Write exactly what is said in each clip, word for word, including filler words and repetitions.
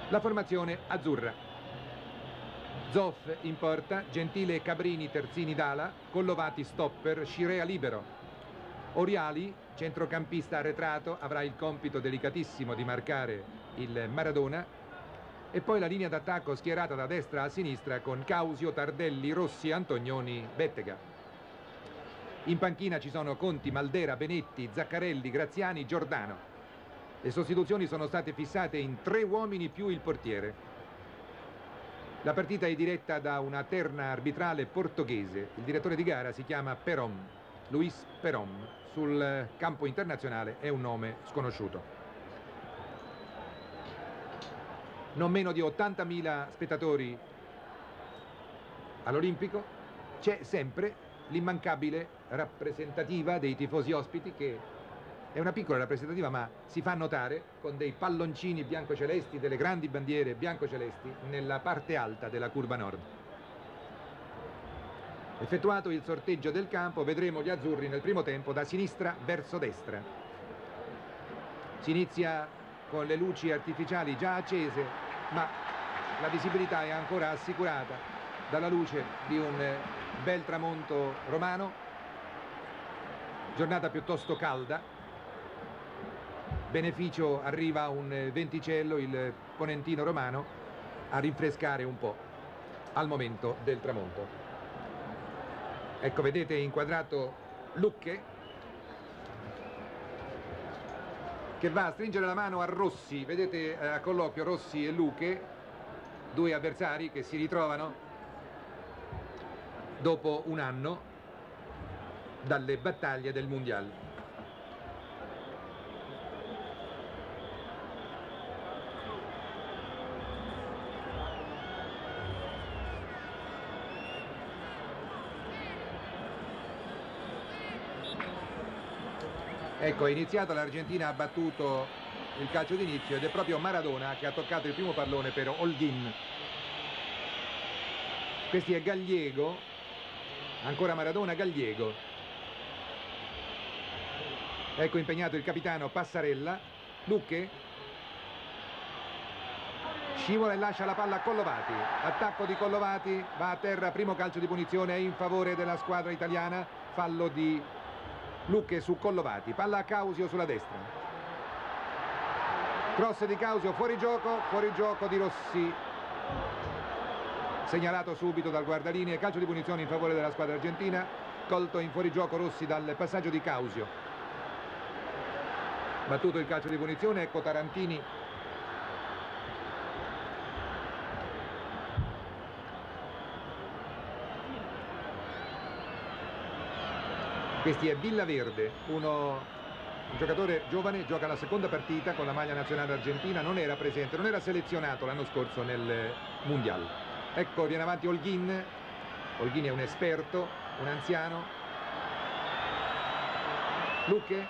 La formazione azzurra: Zoff in porta, Gentile e Cabrini terzini d'ala, Collovati stopper, Scirea libero. Oriali, centrocampista arretrato, avrà il compito delicatissimo di marcare il Maradona, e poi la linea d'attacco schierata da destra a sinistra con Causio, Tardelli, Rossi, Antonioni, Bettega. In panchina ci sono Conti, Maldera, Benetti, Zaccarelli, Graziani, Giordano. Le sostituzioni sono state fissate in tre uomini più il portiere. La partita è diretta da una terna arbitrale portoghese. Il direttore di gara si chiama Perom, Luis Perom. Sul campo internazionale è un nome sconosciuto. Non meno di ottantamila spettatori all'Olimpico. C'è sempre l'immancabile rappresentativa dei tifosi ospiti, che è una piccola rappresentativa ma si fa notare con dei palloncini biancocelesti, delle grandi bandiere biancocelesti nella parte alta della curva nord. Effettuato il sorteggio del campo, vedremo gli azzurri nel primo tempo da sinistra verso destra. Si inizia con le luci artificiali già accese, ma la visibilità è ancora assicurata dalla luce di un bel tramonto romano. Giornata piuttosto calda. Beneficio arriva un venticello, il ponentino romano, a rinfrescare un po' al momento del tramonto. Ecco, vedete inquadrato Lucche che va a stringere la mano a Rossi. Vedete eh, a colloquio Rossi e Lucche, due avversari che si ritrovano dopo un anno dalle battaglie del Mondiale. Ecco, è iniziata, l'Argentina ha battuto il calcio d'inizio ed è proprio Maradona che ha toccato il primo pallone per Holguín. Questi è Gallego, ancora Maradona, Gallego. Ecco impegnato il capitano Passarella. Lucche scivola e lascia la palla a Collovati. Attacco di Collovati, va a terra, primo calcio di punizione in favore della squadra italiana. Fallo di Lucche su Collovati, palla a Causio sulla destra. Cross di Causio, fuori gioco, fuori gioco di Rossi. Segnalato subito dal guardalinee, calcio di punizione in favore della squadra argentina. Colto in fuorigioco Rossi dal passaggio di Causio. Battuto il calcio di punizione, ecco Tarantini Questi è Villaverde, uno, un giocatore giovane, gioca la seconda partita con la maglia nazionale argentina, non era presente, non era selezionato l'anno scorso nel Mondiale. Ecco, viene avanti Holguín. Holguín è un esperto, un anziano. Lucche,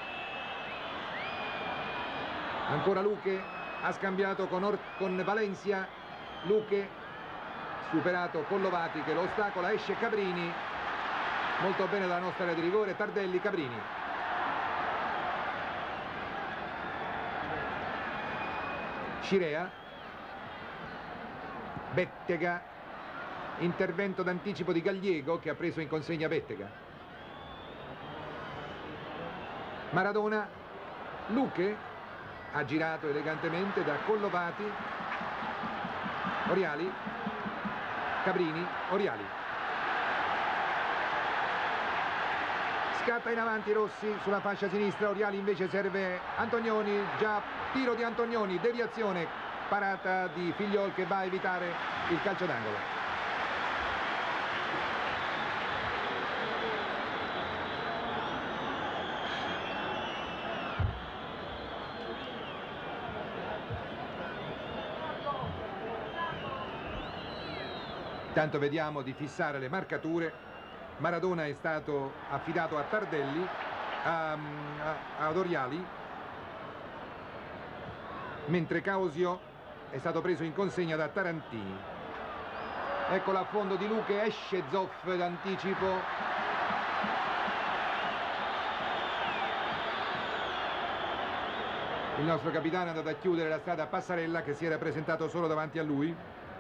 ancora Lucche, ha scambiato con, Or con Valencia. Lucche, superato Collovati che lo ostacola, esce Cabrini. Molto bene dalla nostra area di rigore, Tardelli, Cabrini. Scirea. Bettega. Intervento d'anticipo di Gallego che ha preso in consegna Bettega. Maradona. Lucche ha girato elegantemente da Collovati. Oriali. Cabrini. Oriali. Scatta in avanti Rossi sulla fascia sinistra, Oriali invece serve Antonioni, già tiro di Antonioni, deviazione, parata di Figliol che va a evitare il calcio d'angolo. Intanto vediamo di fissare le marcature. Maradona è stato affidato a Tardelli, a, a, ad Oriali, mentre Causio è stato preso in consegna da Tarantini. Ecco l'affondo di Lucche, esce Zoff d'anticipo. Il nostro capitano è andato a chiudere la strada a Passarella, che si era presentato solo davanti a lui.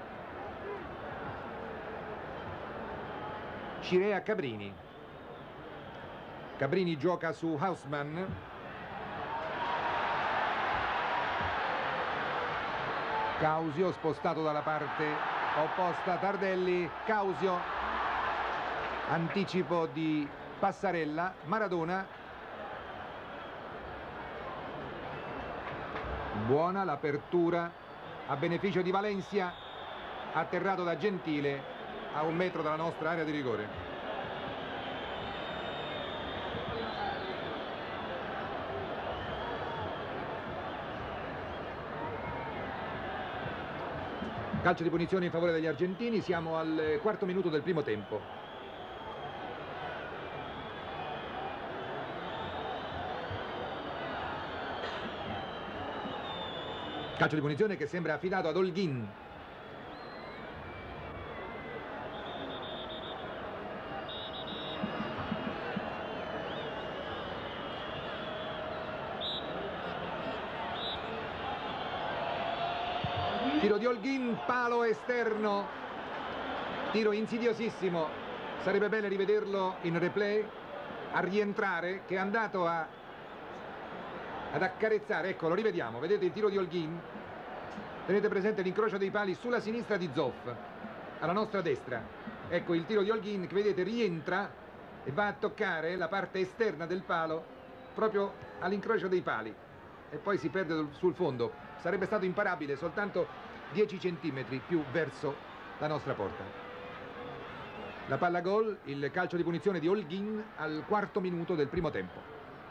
Scirea Cabrini. Cabrini gioca su Hausmann. Causio spostato dalla parte opposta, Tardelli, Causio, anticipo di Passarella, Maradona. Buona l'apertura a beneficio di Valencia, atterrato da Gentile a un metro dalla nostra area di rigore. Calcio di punizione in favore degli argentini, siamo al quarto minuto del primo tempo. Calcio di punizione che sembra affidato ad Holguín. Tiro di Holguín, palo esterno, tiro insidiosissimo, sarebbe bene rivederlo in replay, a rientrare, che è andato a, ad accarezzare, ecco lo rivediamo, vedete il tiro di Holguín, tenete presente l'incrocio dei pali sulla sinistra di Zoff, alla nostra destra, ecco il tiro di Holguín che vedete rientra e va a toccare la parte esterna del palo proprio all'incrocio dei pali e poi si perde sul fondo, sarebbe stato imparabile soltanto dieci centimetri più verso la nostra porta. La palla gol, il calcio di punizione di Holguín al quarto minuto del primo tempo.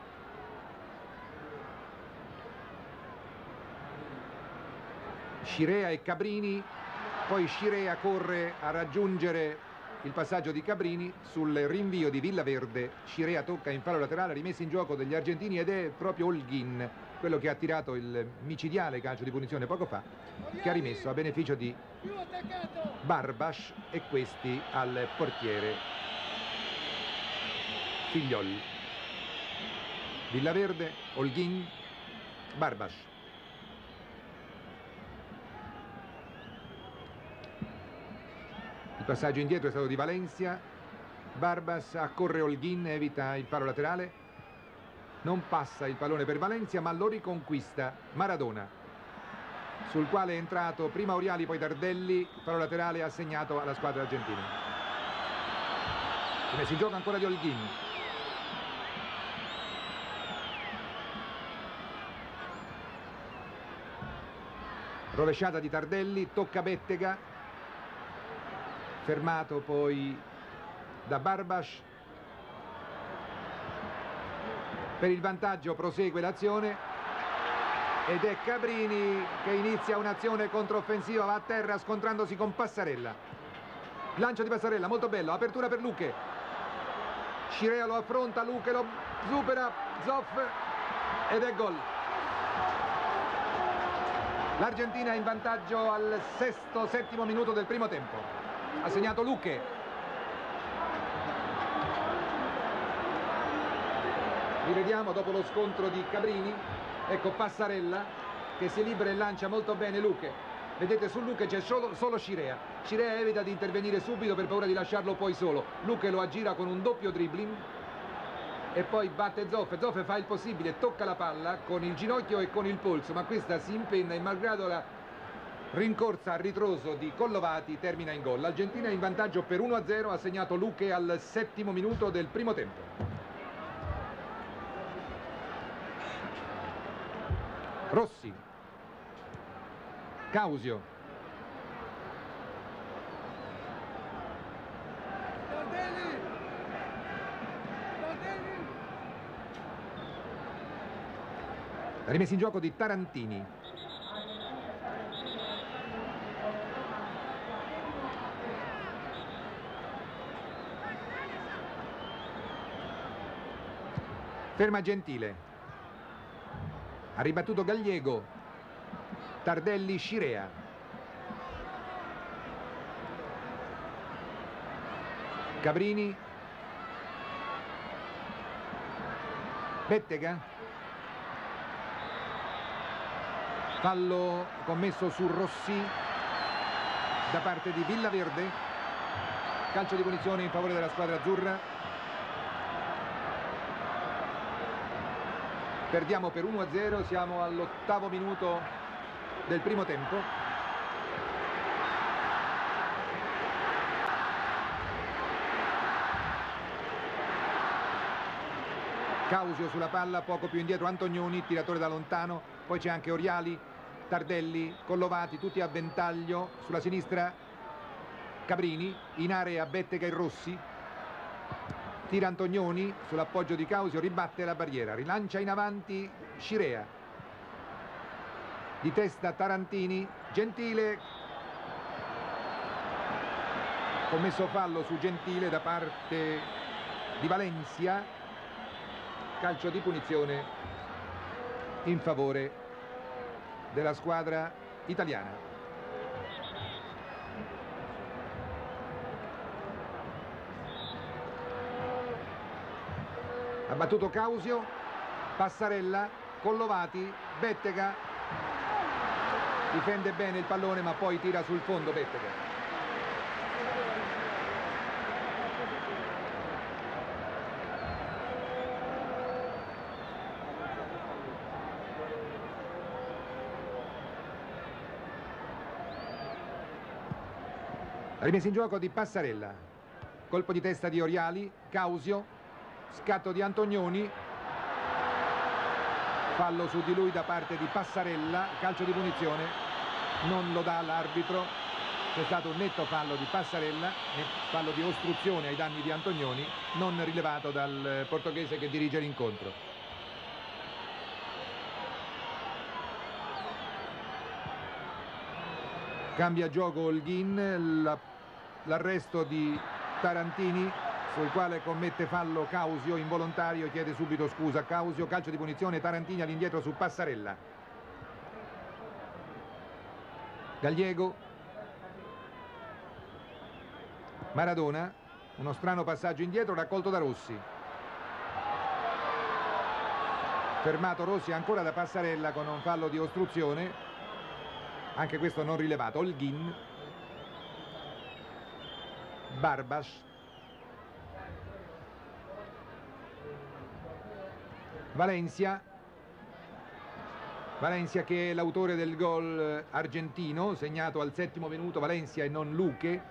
Scirea e Cabrini, poi Scirea corre a raggiungere il passaggio di Cabrini sul rinvio di Villaverde. Scirea tocca in fallo laterale, rimessa in gioco degli argentini ed è proprio Holguín quello che ha tirato il micidiale calcio di punizione poco fa, che ha rimesso a beneficio di Barbas e questi al portiere Figlioli. Villaverde, Holguín, Barbas. Il passaggio indietro è stato di Valencia, Barbas accorre Holguín, evita il palo laterale. Non passa il pallone per Valencia, ma lo riconquista Maradona, sul quale è entrato prima Oriali, poi Tardelli. Il palo laterale assegnato alla squadra argentina. Come si gioca ancora di Holguín. Rovesciata di Tardelli, tocca Bettega, fermato poi da Barbas. Per il vantaggio prosegue l'azione ed è Cabrini che inizia un'azione controffensiva, va a terra scontrandosi con Passarella. Lancio di Passarella, molto bello, apertura per Luque. Scirea lo affronta, Luque lo supera, Zoff ed è gol. L'Argentina è in vantaggio al sesto, settimo minuto del primo tempo. Ha segnato Luque. Rivediamo dopo lo scontro di Cabrini, ecco Passarella che si libera e lancia molto bene Luque. Vedete su Luque c'è solo, solo Scirea. Scirea evita di intervenire subito per paura di lasciarlo poi solo. Luque lo aggira con un doppio dribbling e poi batte Zoff. Zoff fa il possibile, tocca la palla con il ginocchio e con il polso, ma questa si impenna e malgrado la rincorsa a ritroso di Collovati termina in gol. L'Argentina è in vantaggio per uno a zero, ha segnato Luque al settimo minuto del primo tempo. Rossi, Causio, la rimessa in gioco di Tarantini. Ferma Gentile. Ha ribattuto Gallego, Tardelli, Scirea. Cabrini, Bettega, Fallo commesso su Rossi da parte di Villaverde. Calcio di punizione in favore della squadra azzurra. Perdiamo per uno a zero, siamo all'ottavo minuto del primo tempo. Causio sulla palla, poco più indietro Antonioni, tiratore da lontano, poi c'è anche Oriali, Tardelli, Collovati, tutti a ventaglio. Sulla sinistra Cabrini, in area Bettega e Rossi, tira Antonioni sull'appoggio di Causio, ribatte la barriera, rilancia in avanti Scirea, di testa Tarantini, Gentile, commesso fallo su Gentile da parte di Valencia. Calcio di punizione in favore della squadra italiana. Ha battuto Causio, Passarella, Collovati, Bettega, difende bene il pallone ma poi tira sul fondo Bettega. La rimessa in gioco di Passarella, colpo di testa di Oriali, Causio, scatto di Antonioni, fallo su di lui da parte di Passarella, calcio di punizione, non lo dà l'arbitro, c'è stato un netto fallo di Passarella, fallo di ostruzione ai danni di Antonioni, non rilevato dal portoghese che dirige l'incontro. Cambia gioco Holguin, l'arresto di Tarantini sul quale commette fallo Causio, involontario, chiede subito scusa Causio, calcio di punizione, Tarantini all'indietro su Passarella. Gallego, Maradona, uno strano passaggio indietro raccolto da Rossi. Fermato Rossi ancora da Passarella con un fallo di ostruzione. Anche questo non rilevato. Holguin, Barbas, Valencia, Valencia che è l'autore del gol argentino, segnato al settimo minuto, Valencia e non Luque.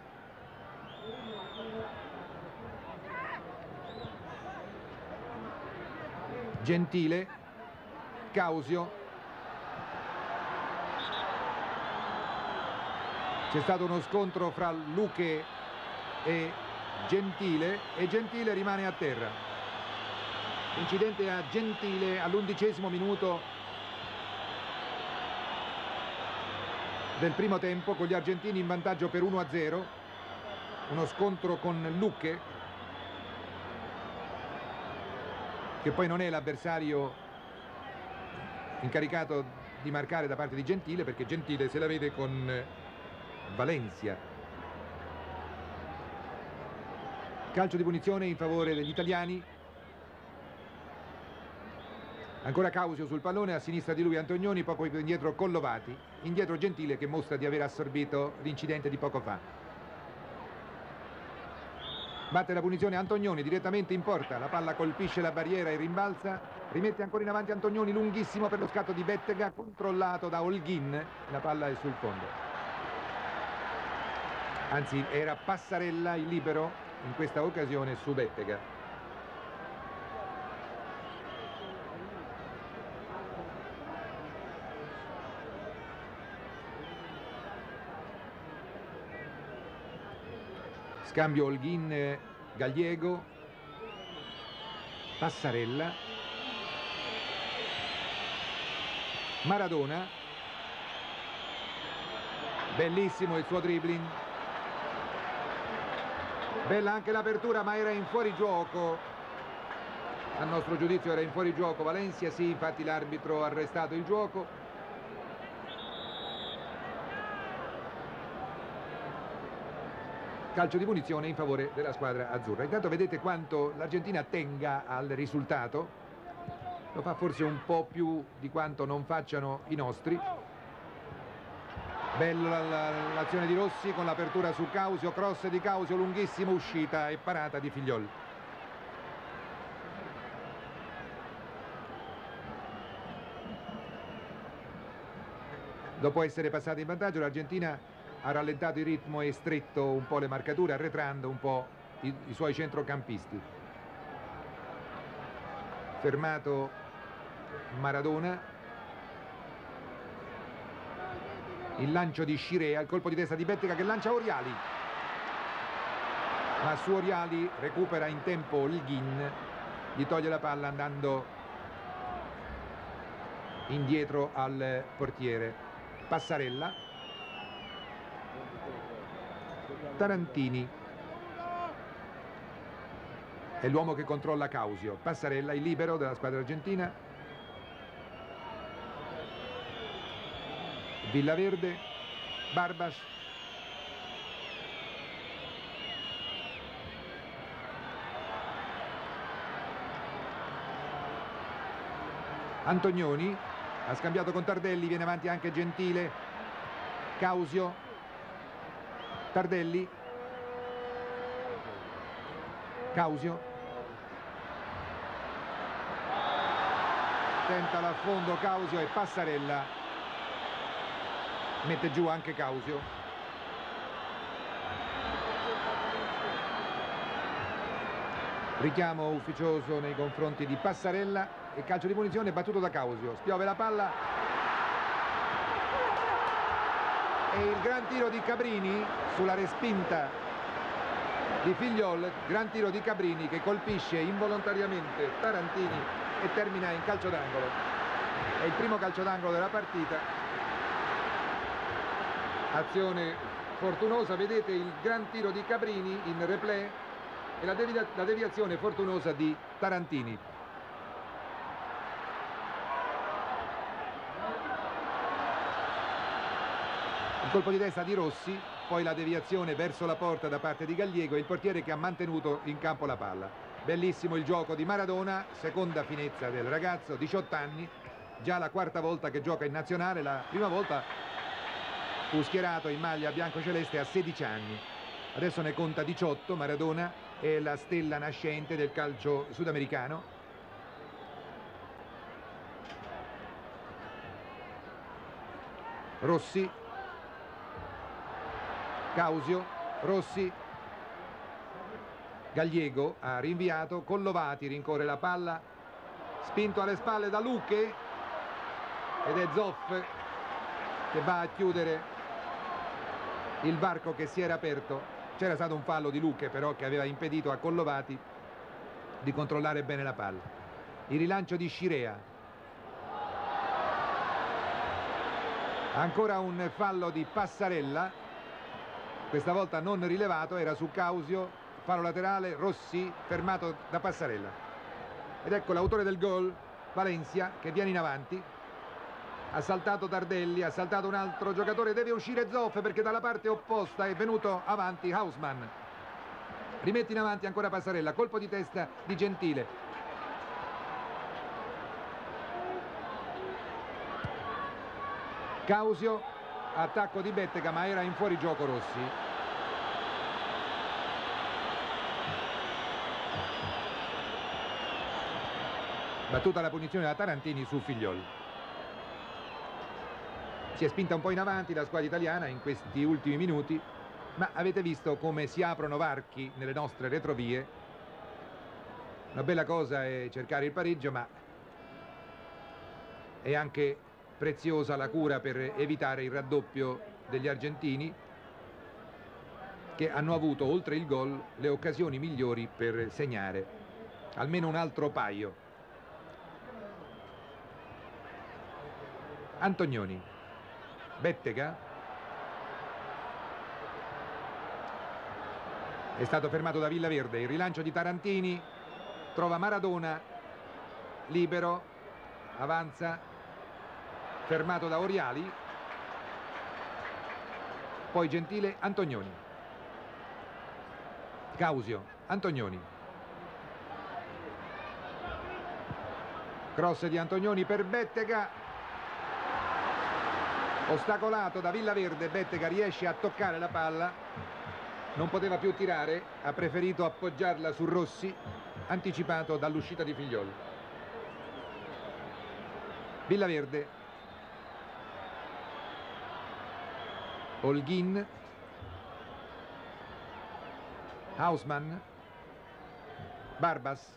Gentile, Causio. C'è stato uno scontro fra Luque e Gentile e Gentile rimane a terra. Incidente a Gentile all'undicesimo minuto del primo tempo, con gli argentini in vantaggio per uno a zero. Uno scontro con Luque, che poi non è l'avversario incaricato di marcare da parte di Gentile, perché Gentile se la vede con Valencia. Calcio di punizione in favore degli italiani. Ancora Causio sul pallone, a sinistra di lui Antonioni, poco più indietro Collovati, indietro Gentile che mostra di aver assorbito l'incidente di poco fa. Batte la punizione Antonioni direttamente in porta, la palla colpisce la barriera e rimbalza, rimette ancora in avanti Antonioni, lunghissimo per lo scatto di Bettega, controllato da Holguin, la palla è sul fondo. Anzi, era Passarella il libero in questa occasione su Bettega. Scambio Holguin, Gallego, Passarella, Maradona, bellissimo il suo dribbling. Bella anche l'apertura, ma era in fuorigioco. A nostro giudizio era in fuorigioco Valencia, sì, infatti l'arbitro ha arrestato il gioco. Calcio di punizione in favore della squadra azzurra. Intanto vedete quanto l'Argentina tenga al risultato. Lo fa forse un po' più di quanto non facciano i nostri. Bella l'azione di Rossi con l'apertura su Causio, cross di Causio, lunghissima uscita e parata di Figliol. Dopo essere passata in vantaggio, l'Argentina ha rallentato il ritmo e stretto un po' le marcature, arretrando un po' i, i suoi centrocampisti. Fermato Maradona. Il lancio di Scirea, il colpo di testa di Bettega che lancia Oriali. Ma su Oriali recupera in tempo Holguín, gli toglie la palla andando indietro al portiere. Passarella. Tarantini. È l'uomo che controlla Causio. Passarella, il libero della squadra argentina. Villaverde, Barbas, Antonioni ha scambiato con Tardelli, viene avanti anche Gentile, Causio, Tardelli, Causio, tenta l'affondo Causio e Passarella mette giù anche Causio. Richiamo ufficioso nei confronti di Passarella e calcio di punizione battuto da Causio. Spiove la palla e il gran tiro di Cabrini sulla respinta di Figliol. Gran tiro di Cabrini che colpisce involontariamente Tarantini e termina in calcio d'angolo. È il primo calcio d'angolo della partita. Azione fortunosa, vedete il gran tiro di Cabrini in replay e la, devia la deviazione fortunosa di Tarantini. Il colpo di testa di Rossi, poi la deviazione verso la porta da parte di Gallego e il portiere che ha mantenuto in campo la palla. Bellissimo il gioco di Maradona, seconda finezza del ragazzo, diciotto anni, già la quarta volta che gioca in nazionale, la prima volta fu schierato in maglia biancoceleste a sedici anni, adesso ne conta diciotto. Maradona è la stella nascente del calcio sudamericano. Rossi, Causio, Rossi, Gallego ha rinviato, Collovati rincorre la palla, spinto alle spalle da Luque ed è Zoff che va a chiudere il varco che si era aperto. C'era stato un fallo di Luque però che aveva impedito a Collovati di controllare bene la palla. Il rilancio di Scirea, ancora un fallo di Passarella, questa volta non rilevato, era su Causio, fallo laterale, Rossi fermato da Passarella. Ed ecco l'autore del gol, Valencia, che viene in avanti. Ha saltato Tardelli, ha saltato un altro giocatore, deve uscire Zoff perché dalla parte opposta è venuto avanti Hausmann. Rimette in avanti ancora Passarella, colpo di testa di Gentile. Causio, attacco di Bettega ma era in fuorigioco Rossi. Battuta la punizione da Tarantini su Figliol. Si è spinta un po' in avanti la squadra italiana in questi ultimi minuti, ma avete visto come si aprono varchi nelle nostre retrovie. Una bella cosa è cercare il pareggio, ma è anche preziosa la cura per evitare il raddoppio degli argentini, che hanno avuto oltre il gol le occasioni migliori per segnare almeno un altro paio. Antonioni, Bettega è stato fermato da Villaverde. Il rilancio di Tarantini trova Maradona libero, avanza, fermato da Oriali, poi Gentile, Antonioni, Causio, Antonioni, cross di Antonioni per Bettega, Ostacolato da Villaverde, Bettega riesce a toccare la palla, non poteva più tirare, ha preferito appoggiarla su Rossi, anticipato dall'uscita di Figliol. Villaverde, Holguin, Hausmann, Barbas,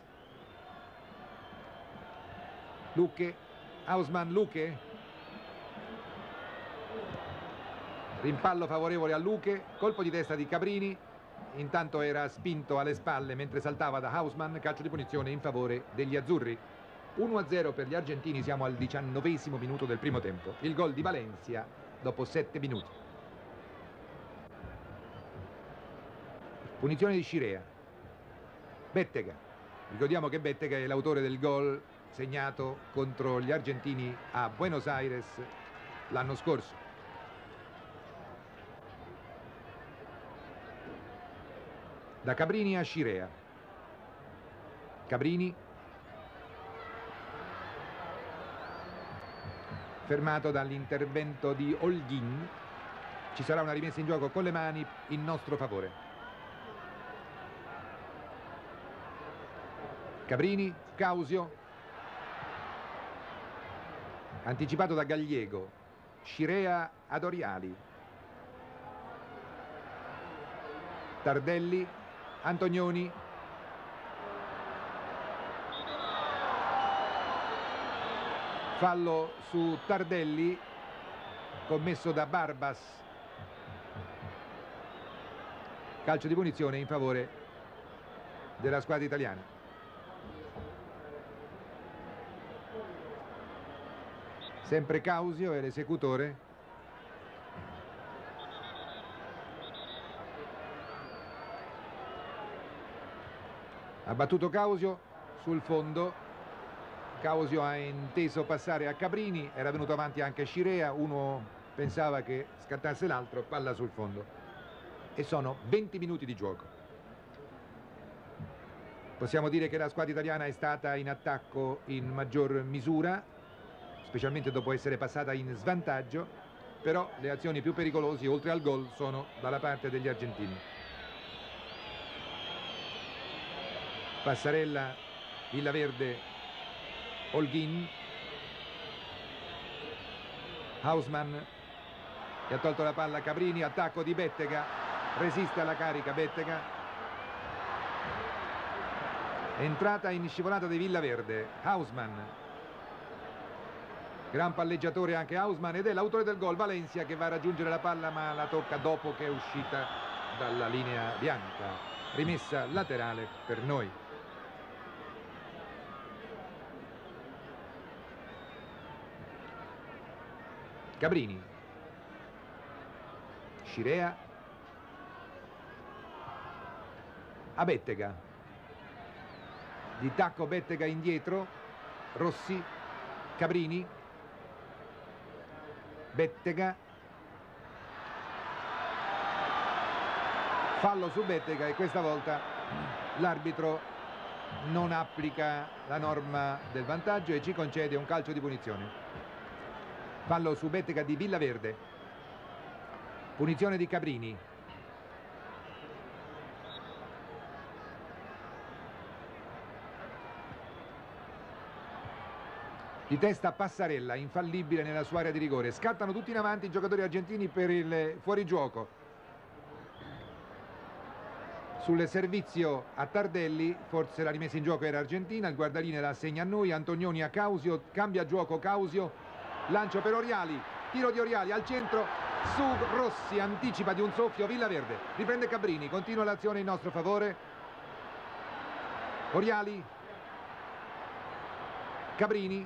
Luque, Hausmann, Luque, rimpallo favorevole a Luque, colpo di testa di Cabrini, intanto era spinto alle spalle mentre saltava da Hausmann, calcio di punizione in favore degli azzurri. uno a zero per gli argentini, siamo al diciannovesimo minuto del primo tempo, il gol di Valencia dopo sette minuti. Punizione di Scirea, Bettega, ricordiamo che Bettega è l'autore del gol segnato contro gli argentini a Buenos Aires l'anno scorso. Da Cabrini a Scirea, Cabrini fermato dall'intervento di Holguin, ci sarà una rimessa in gioco con le mani in nostro favore. Cabrini, Causio, anticipato da Gallego, Scirea ad Oriali, Tardelli, Antonioni, fallo su Tardelli commesso da Barbas, calcio di punizione in favore della squadra italiana. Sempre Causio è l'esecutore. Ha battuto Causio sul fondo, Causio ha inteso passare a Cabrini, era venuto avanti anche Scirea, uno pensava che scattasse l'altro, palla sul fondo. E sono venti minuti di gioco. Possiamo dire che la squadra italiana è stata in attacco in maggior misura, specialmente dopo essere passata in svantaggio, però le azioni più pericolose oltre al gol sono dalla parte degli argentini. Passarella, Villaverde, Holguin, Hausmann, che ha tolto la palla a Cabrini, attacco di Bettega, resiste alla carica Bettega, entrata in scivolata di Villaverde, Hausmann, gran palleggiatore anche Hausmann ed è l'autore del gol Valencia, che va a raggiungere la palla ma la tocca dopo che è uscita dalla linea bianca, rimessa laterale per noi. Cabrini, Scirea, a Bettega, di tacco Bettega indietro, Rossi, Cabrini, Bettega, fallo su Bettega e questa volta l'arbitro non applica la norma del vantaggio e ci concede un calcio di punizione. Fallo su Bettega di Villaverde, punizione di Cabrini. Di testa Passarella, infallibile nella sua area di rigore. Scattano tutti in avanti i giocatori argentini per il fuorigioco. Sul servizio a Tardelli, forse la rimessa in gioco era argentina, il guardaline la assegna a noi, Antonioni a Causio, cambia gioco Causio. Lancio per Oriali, tiro di Oriali al centro, su Rossi, anticipa di un soffio Villaverde, riprende Cabrini, continua l'azione in nostro favore. Oriali, Cabrini,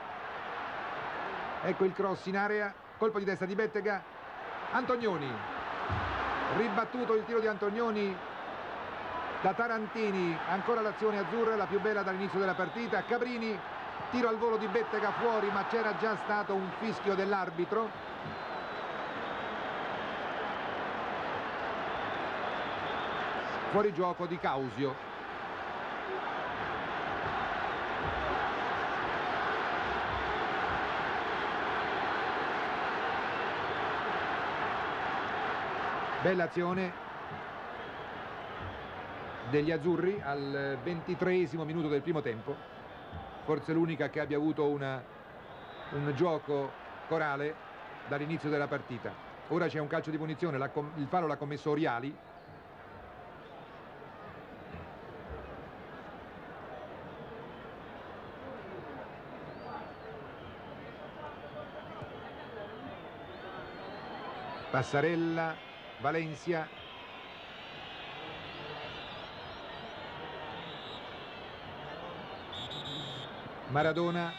ecco il cross in area, colpo di testa di Bettega, Antonioni, ribattuto il tiro di Antonioni da Tarantini, ancora l'azione azzurra, la più bella dall'inizio della partita. Cabrini, tiro al volo di Bettega fuori, ma c'era già stato un fischio dell'arbitro. Fuori gioco di Causio. Bella azione degli azzurri al ventitreesimo minuto del primo tempo, forse l'unica che abbia avuto una, un gioco corale dall'inizio della partita. Ora c'è un calcio di punizione, la, il fallo l'ha commesso Oriali. Passarella, Valencia, Maradona,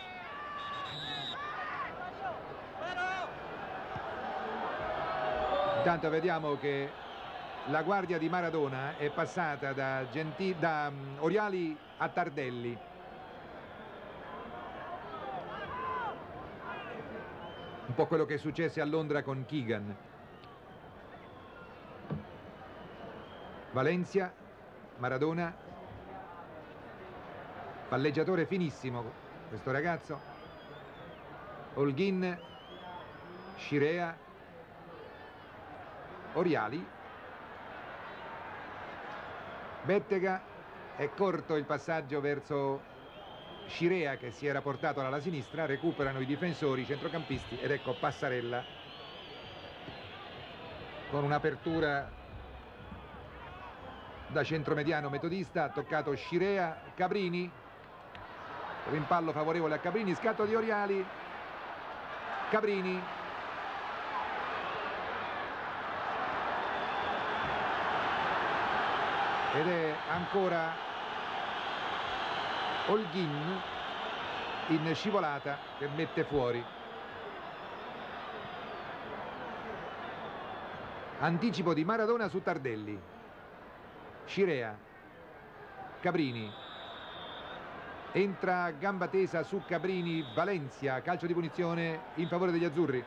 intanto vediamo che la guardia di Maradona è passata da, Genti da um, Oriali a Tardelli. Un po' quello che è successo a Londra con Keegan. Valencia, Maradona, palleggiatore finissimo questo ragazzo. Holguin, Scirea, Oriali, Bettega. È corto il passaggio verso Scirea che si era portato alla sinistra, recuperano i difensori, i centrocampisti, ed ecco Passarella con un'apertura da centromediano metodista. Ha toccato Scirea, Cabrini, rimpallo favorevole a Cabrini, scatto di Oriali, Cabrini, ed è ancora Holguin in scivolata che mette fuori. Anticipo di Maradona su Tardelli. Scirea, Cabrini, entra a gamba tesa su Cabrini, Valencia, calcio di punizione in favore degli azzurri.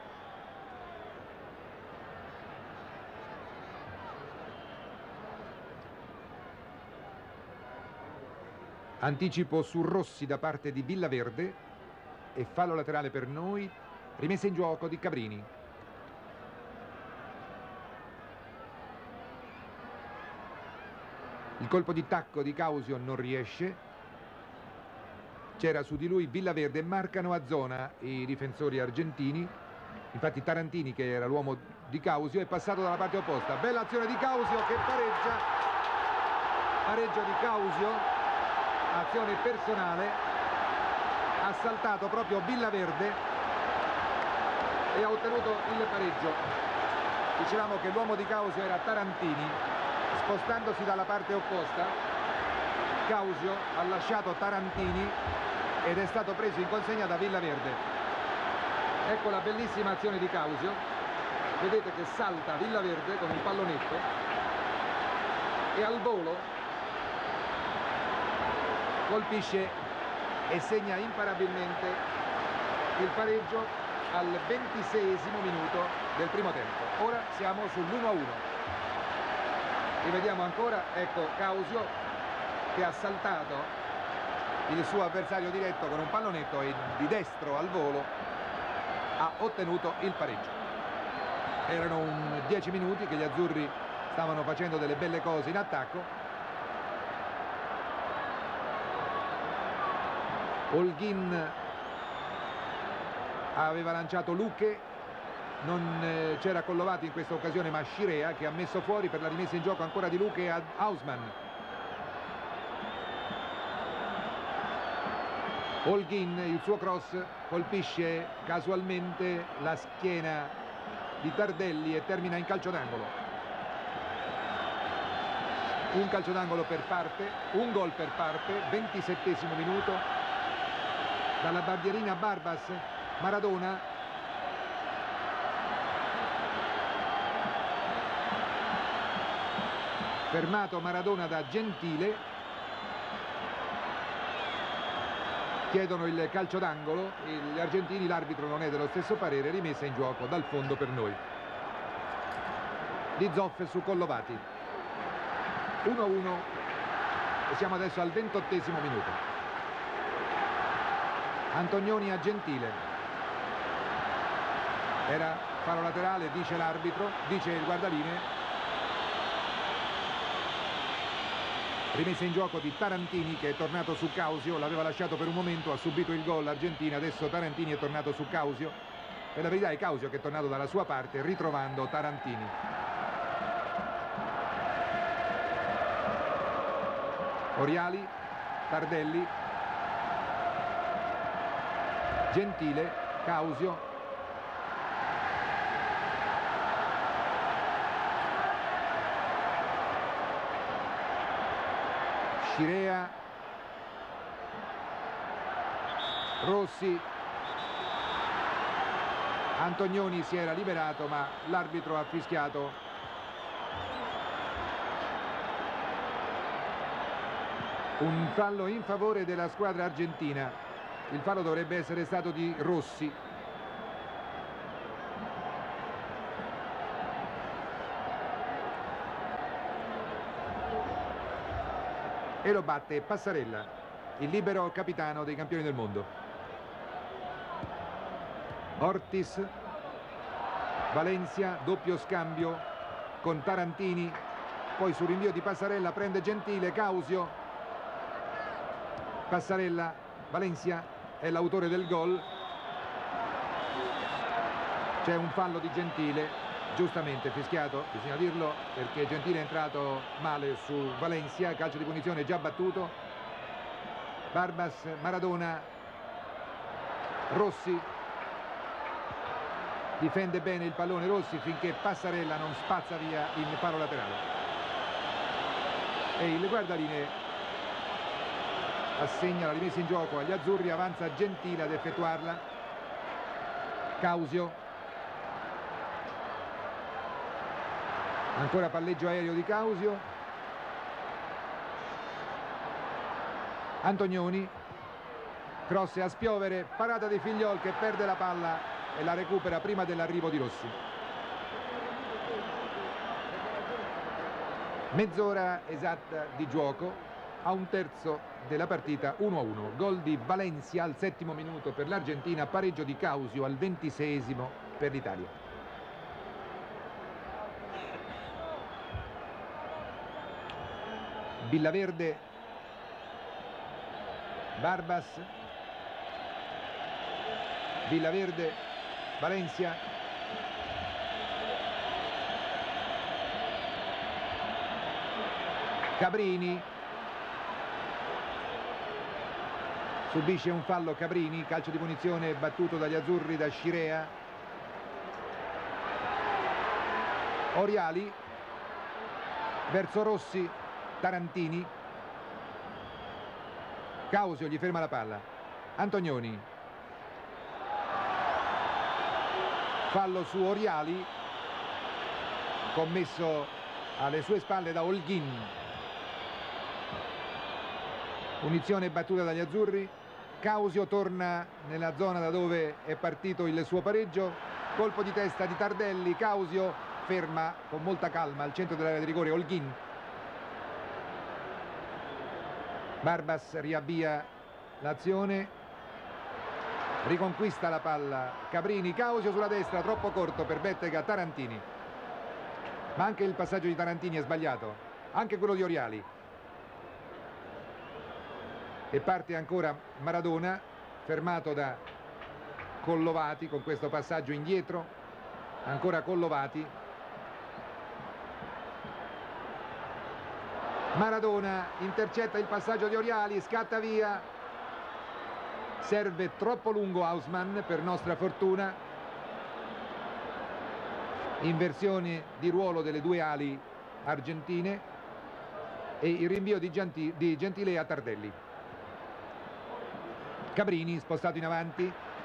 Anticipo su Rossi da parte di Villaverde e fallo laterale per noi, rimessa in gioco di Cabrini. Il colpo di tacco di Causio non riesce, c'era su di lui Villaverde e marcano a zona i difensori argentini. Infatti Tarantini, che era l'uomo di Causio, è passato dalla parte opposta. Bella azione di Causio che pareggia, pareggio di Causio, azione personale, ha saltato proprio Villaverde e ha ottenuto il pareggio. Dicevamo che l'uomo di Causio era Tarantini. Spostandosi dalla parte opposta, Causio ha lasciato Tarantini ed è stato preso in consegna da Villaverde. Ecco la bellissima azione di Causio. Vedete che salta Villaverde con un pallonetto e al volo colpisce e segna imparabilmente il pareggio al ventiseiesimo minuto del primo tempo. Ora siamo sull'uno a uno. Rivediamo ancora, ecco Causio che ha saltato il suo avversario diretto con un pallonetto e di destro al volo ha ottenuto il pareggio. Erano un dieci minuti che gli azzurri stavano facendo delle belle cose in attacco. Holguin aveva lanciato Luque, non eh, c'era Collovati in questa occasione ma Scirea che ha messo fuori per la rimessa in gioco ancora di Luque ad Hausmann. Holguin, il suo cross colpisce casualmente la schiena di Tardelli e termina in calcio d'angolo. Un calcio d'angolo per parte, un gol per parte, ventisettesimo minuto. Dalla bandierina Barbas, Maradona. Fermato Maradona da Gentile. Chiedono il calcio d'angolo, gli argentini, l'arbitro non è dello stesso parere, rimessa in gioco dal fondo per noi. Di Zoff su Collovati. uno a uno e siamo adesso al ventottesimo minuto. Antonioni a Gentile. Era fallo laterale, dice l'arbitro, dice il guardalinee. Rimessa in gioco di Tarantini, che è tornato su Causio, l'aveva lasciato per un momento, ha subito il gol l'Argentina, adesso Tarantini è tornato su Causio. Per la verità è Causio che è tornato dalla sua parte ritrovando Tarantini. Oriali, Tardelli, Gentile, Causio. Scirea, Rossi, Antonioni si era liberato ma l'arbitro ha fischiato. Un fallo in favore della squadra argentina. Il fallo dovrebbe essere stato di Rossi. E lo batte Passarella, il libero capitano dei campioni del mondo. Ortiz, Valencia, doppio scambio con Tarantini, poi sul rinvio di Passarella prende Gentile, Causio, Passarella, Valencia è l'autore del gol. C'è un fallo di Gentile, giustamente fischiato, bisogna dirlo, perché Gentile è entrato male su Valencia. Calcio di punizione già battuto. Barbas, Maradona, Rossi, difende bene il pallone Rossi finché Passarella non spazza via il palo laterale, e il guardalinee assegna la rimessa in gioco agli azzurri. Avanza Gentile ad effettuarla. Causio, ancora palleggio aereo di Causio. Antonioni, cross a spiovere, parata di Figliol che perde la palla e la recupera prima dell'arrivo di Rossi. Mezz'ora esatta di gioco, a un terzo della partita, uno a uno. Gol di Valencia al settimo minuto per l'Argentina, pareggio di Causio al ventiseiesimo per l'Italia. Villaverde, Barbas, Villaverde, Valencia, Cabrini, subisce un fallo Cabrini, calcio di punizione battuto dagli azzurri da Scirea. Oriali verso Rossi, Tarantini, Causio gli ferma la palla. Antonioni, fallo su Oriali commesso alle sue spalle da Holguín. Punizione battuta dagli azzurri. Causio torna nella zona da dove è partito il suo pareggio. Colpo di testa di Tardelli. Causio ferma con molta calma al centro dell'area di rigore Holguín. Barbas riavvia l'azione, riconquista la palla Cabrini. Causio sulla destra, troppo corto per Bettega. Tarantini, ma anche il passaggio di Tarantini è sbagliato, anche quello di Oriali. E parte ancora Maradona, fermato da Collovati con questo passaggio indietro. Ancora Collovati. Maradona intercetta il passaggio di Oriali, scatta via. Serve troppo lungo Haussmann, per nostra fortuna. Inversione di ruolo delle due ali argentine e il rinvio di, Genti, di Gentile a Tardelli. Cabrini spostato in avanti.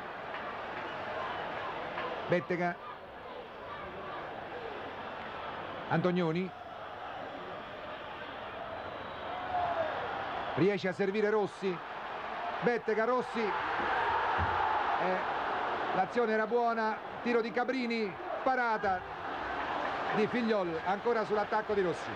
Bettega. Antonioni. Riesce a servire Rossi. Bettega, Rossi. Eh, l'azione era buona. Tiro di Cabrini. Parata di Figliol. Ancora sull'attacco di Rossi.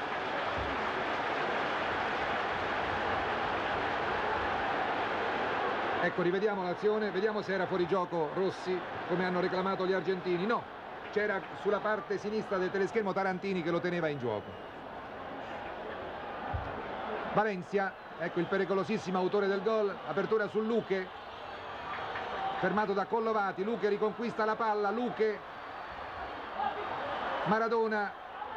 Ecco, rivediamo l'azione. Vediamo se era fuori gioco Rossi, come hanno reclamato gli argentini. No, c'era sulla parte sinistra del teleschermo Tarantini che lo teneva in gioco. Valencia, ecco il pericolosissimo autore del gol, apertura su Luque, fermato da Collovati, Luque riconquista la palla, Luque, Maradona,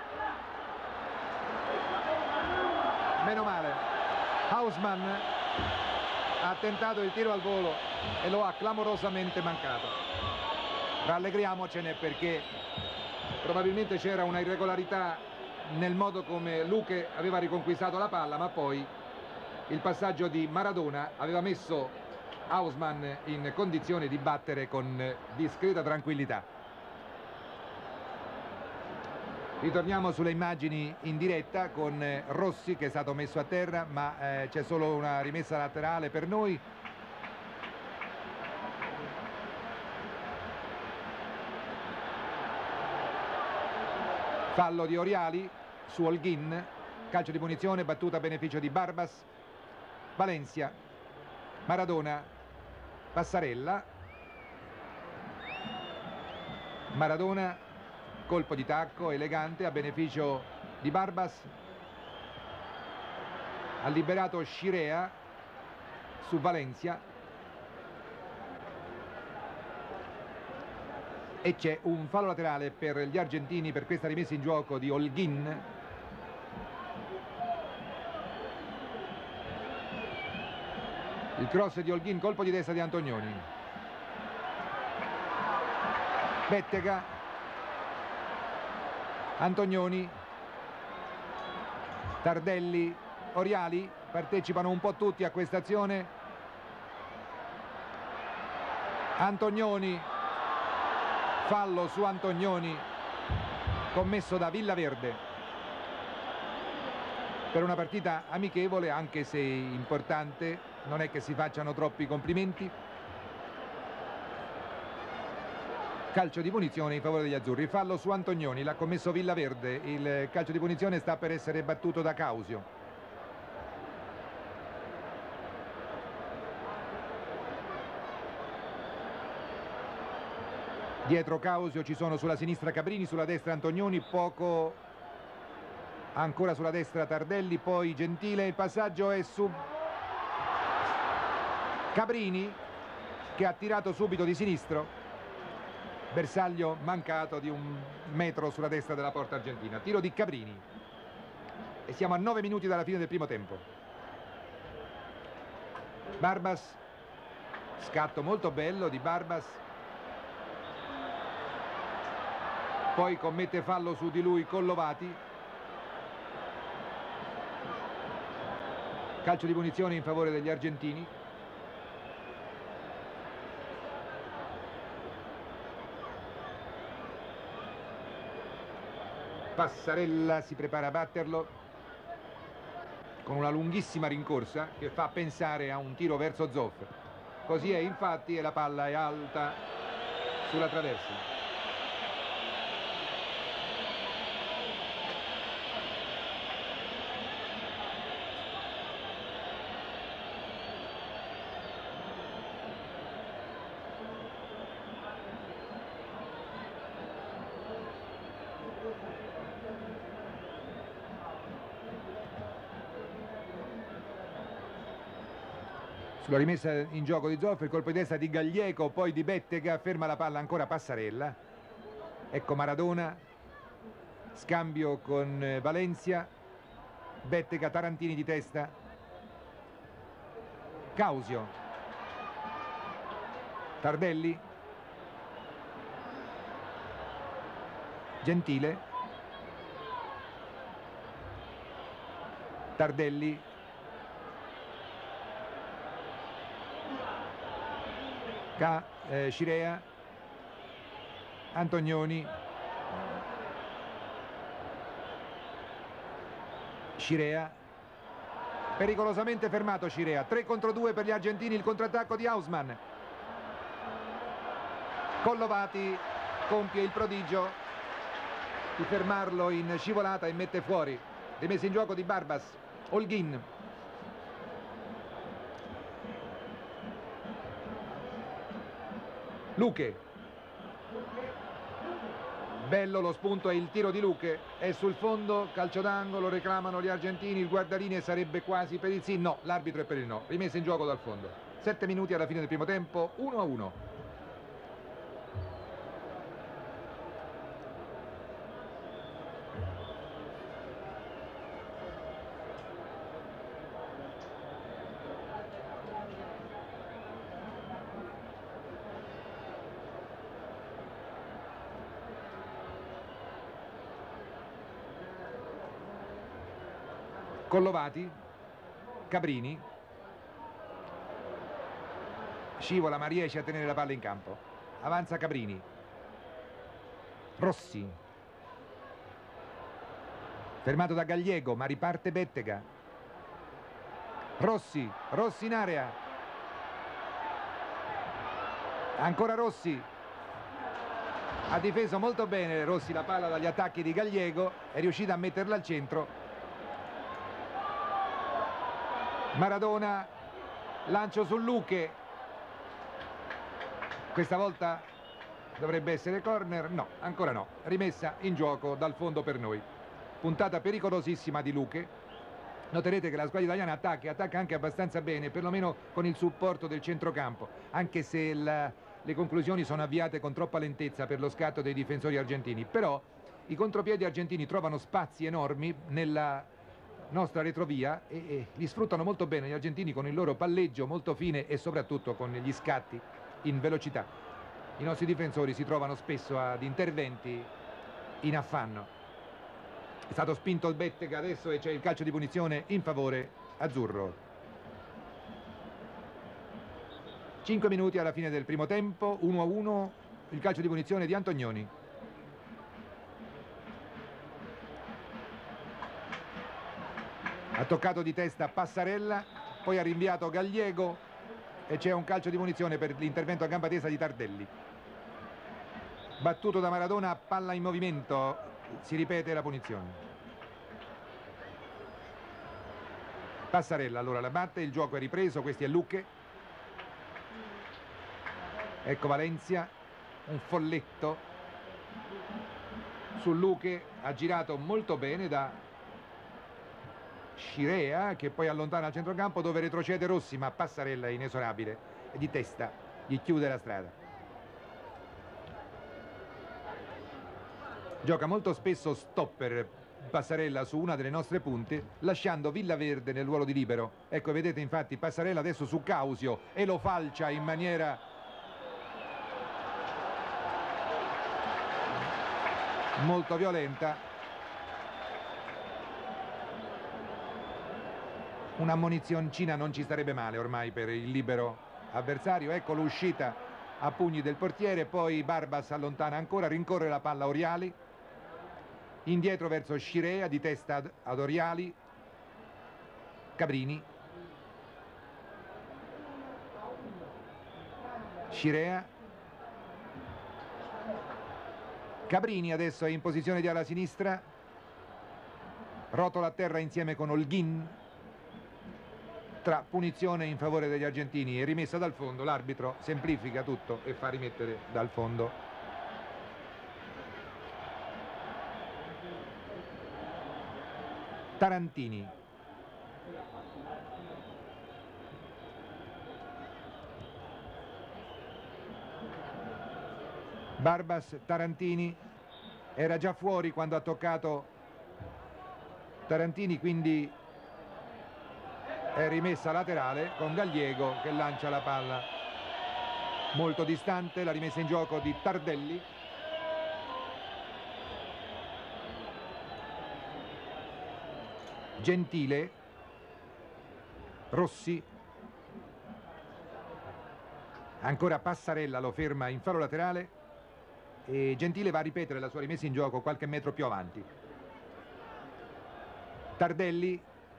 meno male, Haussmann ha tentato il tiro al volo e lo ha clamorosamente mancato. Rallegriamocene perché probabilmente c'era una irregolarità nel modo come Luque aveva riconquistato la palla, ma poi il passaggio di Maradona aveva messo Haussmann in condizione di battere con discreta tranquillità. Ritorniamo sulle immagini in diretta con Rossi che è stato messo a terra, ma eh, c'è solo una rimessa laterale per noi. Fallo di Oriali su Holguin, calcio di punizione, battuta a beneficio di Barbas. Valencia, Maradona, Passarella, Maradona, colpo di tacco elegante a beneficio di Barbas, ha liberato Scirea su Valencia e c'è un fallo laterale per gli argentini per questa rimessa in gioco di Holguin. Il cross di Holguin, colpo di testa di Antonioni. Bettega, Antonioni, Tardelli, Oriali, partecipano un po' tutti a questa azione. Antonioni, fallo su Antonioni commesso da Villaverde per una partita amichevole, anche se importante, non è che si facciano troppi complimenti. Calcio di punizione in favore degli azzurri, fallo su Antonioni, l'ha commesso Villaverde, il calcio di punizione sta per essere battuto da Causio. Dietro Causio ci sono sulla sinistra Cabrini, sulla destra Antonioni, poco ancora sulla destra Tardelli, poi Gentile, il passaggio è su Cabrini che ha tirato subito di sinistro, bersaglio mancato di un metro sulla destra della porta argentina. Tiro di Cabrini e siamo a nove minuti dalla fine del primo tempo. Barbas, scatto molto bello di Barbas, poi commette fallo su di lui Collovati, calcio di punizione in favore degli argentini. Passarella si prepara a batterlo con una lunghissima rincorsa che fa pensare a un tiro verso Zoff. Così è infatti e la palla è alta sulla traversa. Sulla rimessa in gioco di Zoff, il colpo di testa di Gaglieco, poi di Bettega, ferma la palla ancora Passarella. Ecco Maradona, scambio con Valencia, Bettega, Tarantini di testa, Causio, Tardelli, Gentile, Tardelli, Ca, eh, Scirea, Antonioni, Scirea, pericolosamente fermato Scirea, tre contro due per gli argentini, il contrattacco di Haussmann. Collovati compie il prodigio di fermarlo in scivolata e mette fuori. Rimessa in gioco di Barbas, Holguin. Luque, Bello lo spunto e il tiro di Luque, è sul fondo, calcio d'angolo, reclamano gli argentini, il guardalinee sarebbe quasi per il sì, no, l'arbitro è per il no, rimessa in gioco dal fondo. Sette minuti alla fine del primo tempo, uno a uno. Collovati, Cabrini, scivola ma riesce a tenere la palla in campo, avanza Cabrini, Rossi, fermato da Gallego ma riparte Bettega, Rossi, Rossi in area, ancora Rossi, ha difeso molto bene Rossi la palla dagli attacchi di Gallego, è riuscito a metterla al centro. Maradona, lancio su Luque, questa volta dovrebbe essere corner, no, ancora no, rimessa in gioco dal fondo per noi. Puntata pericolosissima di Luque, noterete che la squadra italiana attacca, attacca anche abbastanza bene, perlomeno con il supporto del centrocampo, anche se la, le conclusioni sono avviate con troppa lentezza per lo scatto dei difensori argentini, però i contropiedi argentini trovano spazi enormi nella nostra retrovia e, e li sfruttano molto bene gli argentini con il loro palleggio molto fine e soprattutto con gli scatti in velocità. I nostri difensori si trovano spesso ad interventi in affanno. È stato spinto il Bettega adesso e c'è il calcio di punizione in favore azzurro. cinque minuti alla fine del primo tempo, uno a uno, il calcio di punizione di Antonioni. Ha toccato di testa Passarella, poi ha rinviato Gallego e c'è un calcio di punizione per l'intervento a gamba tesa di Tardelli. Battuto da Maradona, palla in movimento, si ripete la punizione. Passarella allora la batte, il gioco è ripreso, questi è Luque. Ecco Valencia, un folletto su Luque, ha girato molto bene da Scirea che poi allontana il centrocampo dove retrocede Rossi, ma Passarella è inesorabile e di testa gli chiude la strada. Gioca molto spesso stopper Passarella su una delle nostre punte, lasciando Villaverde nel ruolo di libero. Ecco, vedete infatti Passarella adesso su Causio e lo falcia in maniera molto violenta. Una munizioncina non ci starebbe male ormai per il libero avversario. Ecco l'uscita a pugni del portiere, poi Barbas allontana ancora, rincorre la palla Oriali, indietro verso Scirea, di testa ad Oriali, Cabrini, Scirea, Cabrini adesso è in posizione di ala sinistra, rotola a terra insieme con Holguin, tra punizione in favore degli argentini e rimessa dal fondo. L'arbitro semplifica tutto e fa rimettere dal fondo. Tarantini, Barbas, Tarantini, era già fuori quando ha toccato Tarantini, quindi è rimessa laterale con Gallego che lancia la palla molto distante. La rimessa in gioco di Tardelli, Gentile, Rossi, ancora Passarella lo ferma in fallo laterale e Gentile va a ripetere la sua rimessa in gioco qualche metro più avanti. Tardelli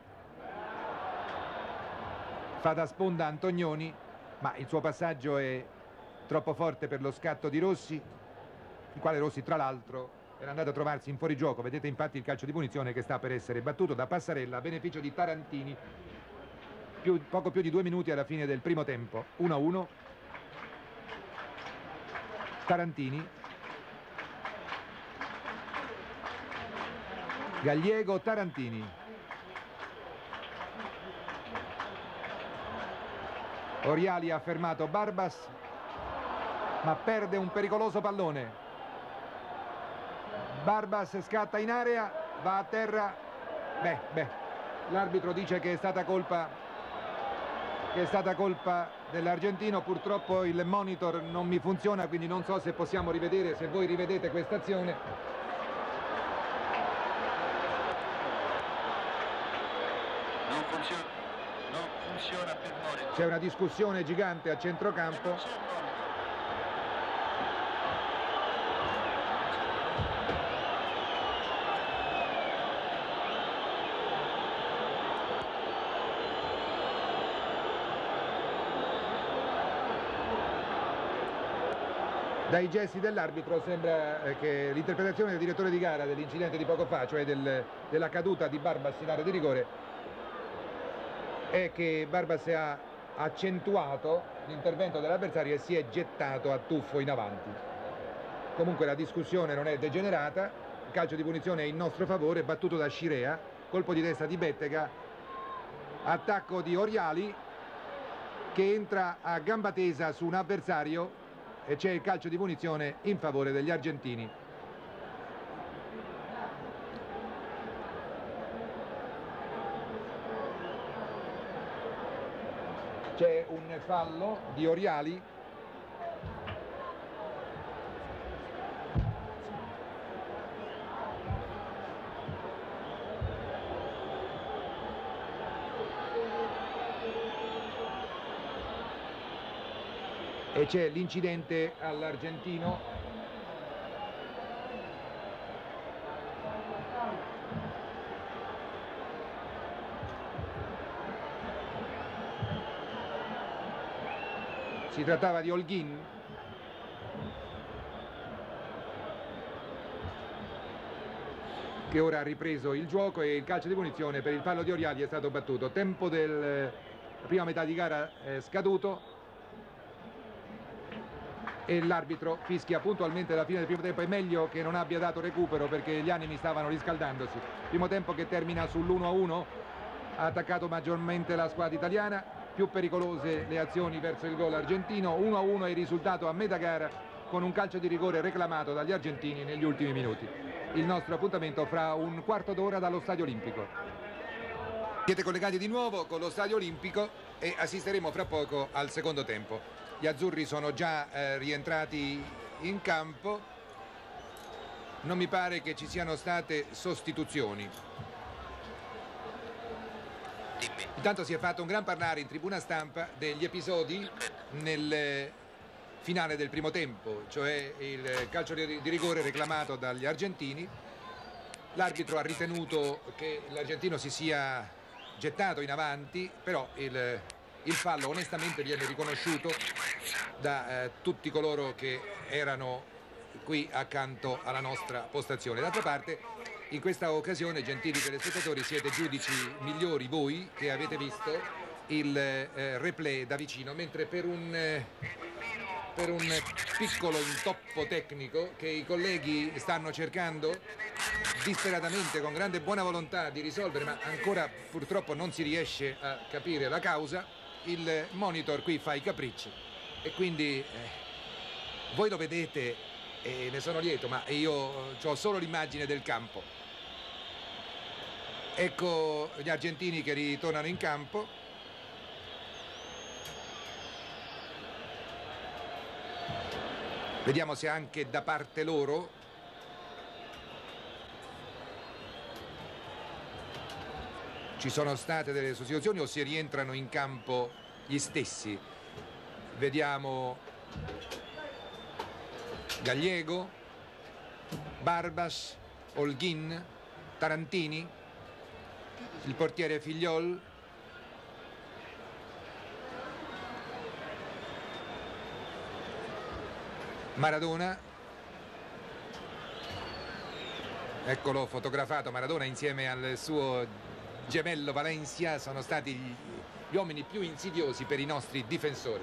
fa da sponda Antonioni, ma il suo passaggio è troppo forte per lo scatto di Rossi, il quale Rossi tra l'altro era andato a trovarsi in fuorigioco. Vedete infatti il calcio di punizione che sta per essere battuto da Passarella a beneficio di Tarantini. Più, poco più di due minuti alla fine del primo tempo, uno a uno. Tarantini, Gallego, Tarantini. Oriali ha fermato Barbas, ma perde un pericoloso pallone. Barbas scatta in area, va a terra. Beh, beh, l'arbitro dice che è stata colpa che è stata colpa dell'argentino. Purtroppo il monitor non mi funziona, quindi non so se possiamo rivedere, se voi rivedete questa azione. Non funziona, non funziona per monitor. C'è una discussione gigante a centrocampo. Dai gesti dell'arbitro sembra che l'interpretazione del direttore di gara dell'incidente di poco fa, cioè del, della caduta di Barbas in area di rigore, è che Barbas ha accentuato l'intervento dell'avversario e si è gettato a tuffo in avanti. Comunque la discussione non è degenerata, il calcio di punizione è in nostro favore, battuto da Scirea, colpo di testa di Bettega, attacco di Oriali che entra a gamba tesa su un avversario e c'è il calcio di punizione in favore degli argentini. C'è un fallo di Oriali. E c'è l'incidente all'argentino. Si trattava di Holguín. Che ora ha ripreso il gioco e il calcio di punizione per il fallo di Oriali è stato battuto. Tempo della prima metà di gara è scaduto e l'arbitro fischia puntualmente la fine del primo tempo. È meglio che non abbia dato recupero perché gli animi stavano riscaldandosi. Primo tempo che termina sull'uno a uno, ha attaccato maggiormente la squadra italiana, più pericolose le azioni verso il gol argentino. Uno a uno è il risultato a metà gara con un calcio di rigore reclamato dagli argentini negli ultimi minuti. Il nostro appuntamento fra un quarto d'ora dallo Stadio Olimpico. Siete collegati di nuovo con lo Stadio Olimpico e assisteremo fra poco al secondo tempo. Gli azzurri sono già eh, rientrati in campo, non mi pare che ci siano state sostituzioni. Intanto si è fatto un gran parlare in tribuna stampa degli episodi nel finale del primo tempo, cioè il calcio di rigore reclamato dagli argentini. L'arbitro ha ritenuto che l'argentino si sia gettato in avanti, però il Il fallo onestamente viene riconosciuto da eh, tutti coloro che erano qui accanto alla nostra postazione. D'altra parte, in questa occasione, gentili telespettatori, siete giudici migliori voi che avete visto il eh, replay da vicino, mentre per un, eh, per un piccolo intoppo tecnico che i colleghi stanno cercando disperatamente, con grande buona volontà, di risolvere, ma ancora purtroppo non si riesce a capire la causa, il monitor qui fa i capricci e quindi eh, voi lo vedete e ne sono lieto, ma io ho solo l'immagine del campo. Ecco gli argentini che ritornano in campo. Vediamo se anche da parte loro ci sono state delle sostituzioni o si rientrano in campo gli stessi. Vediamo Gallego, Barbas, Holguín, Tarantini, il portiere Figliol, Maradona, eccolo fotografato Maradona insieme al suo gemello Valencia. Sono stati gli uomini più insidiosi per i nostri difensori.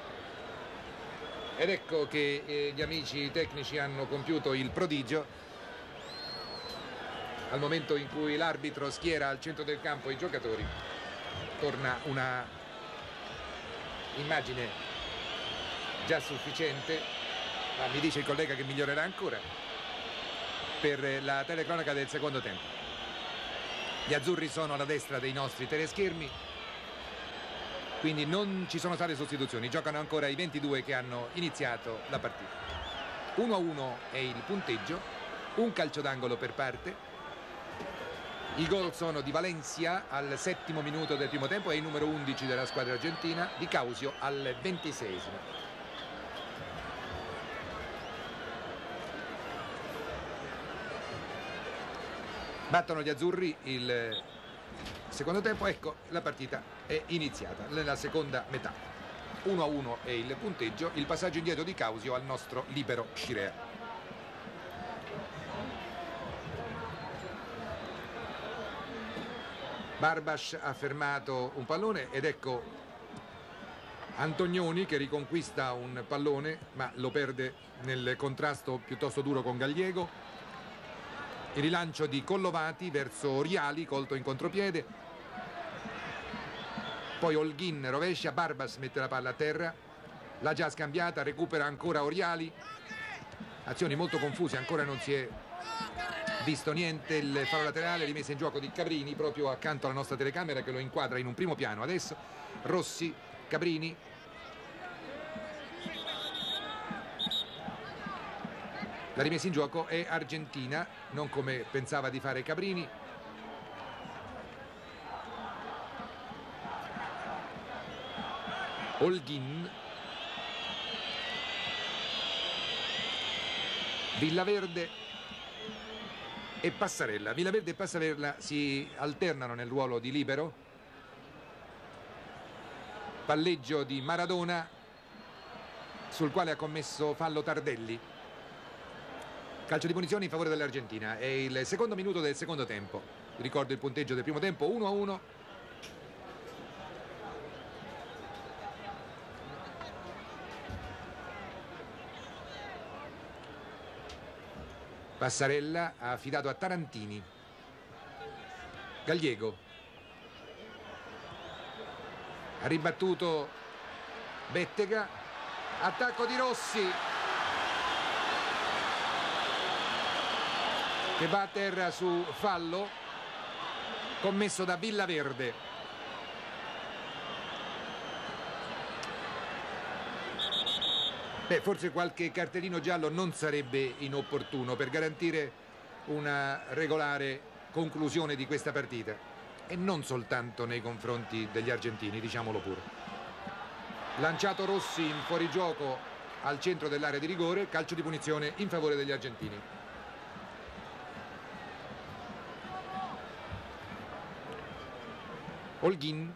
Ed ecco che eh, gli amici tecnici hanno compiuto il prodigio Al momento in cui l'arbitro schiera al centro del campo i giocatori, torna una immagine già sufficiente, ma mi dice il collega che migliorerà ancora, per la telecronaca del secondo tempo. Gli azzurri sono alla destra dei nostri teleschermi, quindi non ci sono state sostituzioni, giocano ancora i ventidue che hanno iniziato la partita. uno a uno è il punteggio, un calcio d'angolo per parte. I gol sono di Valencia al settimo minuto del primo tempo e il numero undici della squadra argentina, di Causio al ventiseiesimo. Battono gli azzurri il secondo tempo, ecco la partita è iniziata nella seconda metà. uno a uno è il punteggio, il passaggio indietro di Causio al nostro libero Scirea. Barbas ha fermato un pallone ed ecco Antonioni che riconquista un pallone ma lo perde nel contrasto piuttosto duro con Gallego. Il rilancio di Collovati verso Oriali, colto in contropiede, poi Holguin rovescia, Barbas mette la palla a terra, l'ha già scambiata, recupera ancora Oriali, azioni molto confuse, ancora non si è visto niente. Il fallo laterale, rimessa in gioco di Cabrini proprio accanto alla nostra telecamera che lo inquadra in un primo piano. Adesso Rossi, Cabrini, la rimessa in gioco è argentina, non come pensava di fare Cabrini. Holguin, Villaverde e Passarella. Villaverde e Passarella si alternano nel ruolo di libero. Palleggio di Maradona sul quale ha commesso fallo Tardelli. Calcio di punizione in favore dell'Argentina. È il secondo minuto del secondo tempo. Ricordo il punteggio del primo tempo, uno a uno. Passarella ha affidato a Tarantini. Gallego ha ribattuto Bettega, attacco di Rossi che va a terra su fallo commesso da Villaverde. Beh, forse qualche cartellino giallo non sarebbe inopportuno per garantire una regolare conclusione di questa partita e non soltanto nei confronti degli argentini, diciamolo pure. Lanciato Rossi in fuorigioco al centro dell'area di rigore, calcio di punizione in favore degli argentini. Holguin,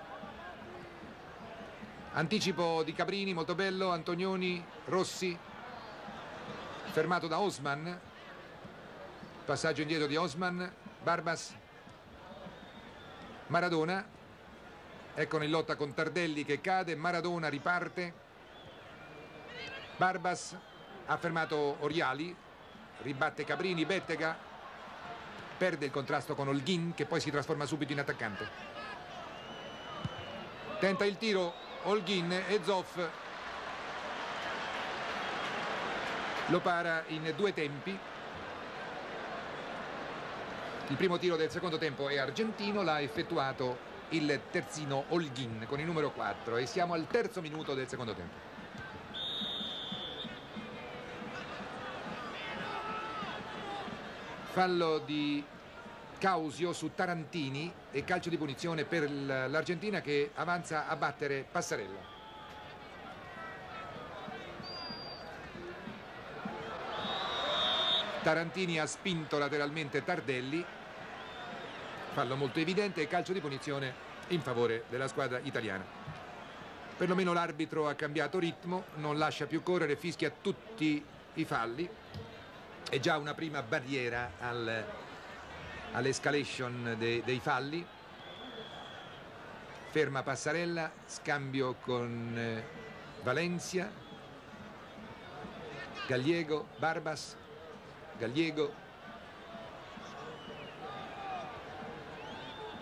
anticipo di Cabrini, molto bello, Antonioni, Rossi, fermato da Osman, passaggio indietro di Osman, Barbas, Maradona, eccono in lotta con Tardelli che cade, Maradona riparte, Barbas ha fermato Oriali, ribatte Cabrini, Bettega, perde il contrasto con Holguin che poi si trasforma subito in attaccante. Tenta il tiro Holguin e Zoff lo para in due tempi. Il primo tiro del secondo tempo è argentino, l'ha effettuato il terzino Holguin con il numero quattro e siamo al terzo minuto del secondo tempo. Fallo di Causio su Tarantini e calcio di punizione per l'Argentina che avanza a battere Passarella. Tarantini ha spinto lateralmente Tardelli, fallo molto evidente e calcio di punizione in favore della squadra italiana. Perlomeno l'arbitro ha cambiato ritmo, non lascia più correre, fischia tutti i falli. È già una prima barriera al all'escalation dei, dei falli. Ferma Passarella, scambio con eh, Valencia, Gallego, Barbas, Gallego,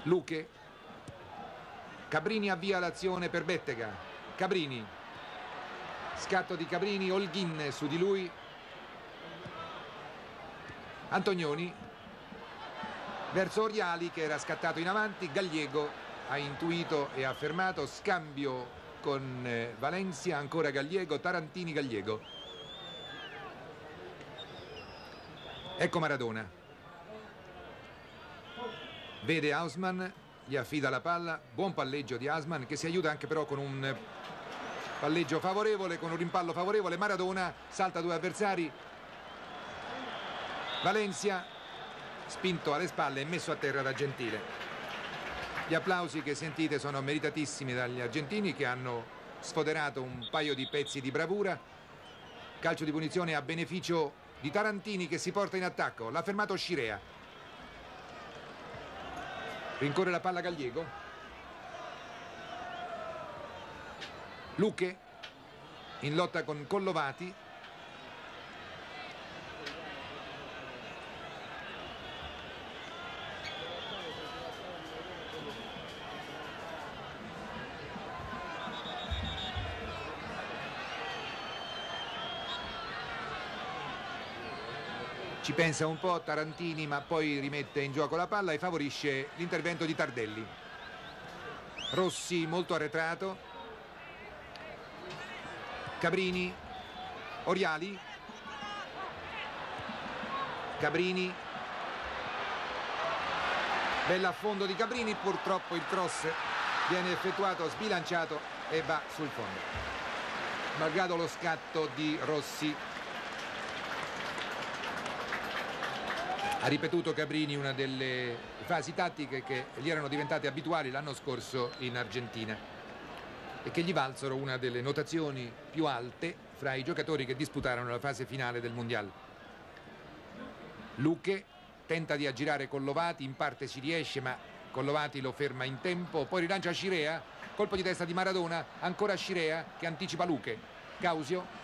Luque. Cabrini avvia l'azione per Bettega. Cabrini, scatto di Cabrini, Holguin su di lui, Antonioni verso Oriali che era scattato in avanti. Gallego ha intuito e ha fermato, scambio con eh, Valencia, ancora Gallego, Tarantini, Gallego. Ecco Maradona, vede Haussmann, gli affida la palla, buon palleggio di Haussmann che si aiuta anche però con un palleggio favorevole, con un rimpallo favorevole. Maradona salta due avversari, Valencia spinto alle spalle e messo a terra da Gentile. Gli applausi che sentite sono meritatissimi dagli argentini che hanno sfoderato un paio di pezzi di bravura. Calcio di punizione a beneficio di Tarantini che si porta in attacco, l'ha fermato Scirea. Rincorre la palla Gallego. Luque in lotta con Collovati. Ci pensa un po' Tarantini, ma poi rimette in gioco la palla e favorisce l'intervento di Tardelli. Rossi molto arretrato. Cabrini, Oriali. Cabrini. Bella affondo di Cabrini, purtroppo il cross viene effettuato sbilanciato e va sul fondo. Malgrado lo scatto di Rossi. Ha ripetuto Cabrini una delle fasi tattiche che gli erano diventate abituali l'anno scorso in Argentina e che gli valsero una delle notazioni più alte fra i giocatori che disputarono la fase finale del Mondiale. Luque tenta di aggirare Collovati, in parte ci riesce ma Collovati lo ferma in tempo, poi rilancia Scirea, colpo di testa di Maradona, ancora Scirea che anticipa Luque. Causio.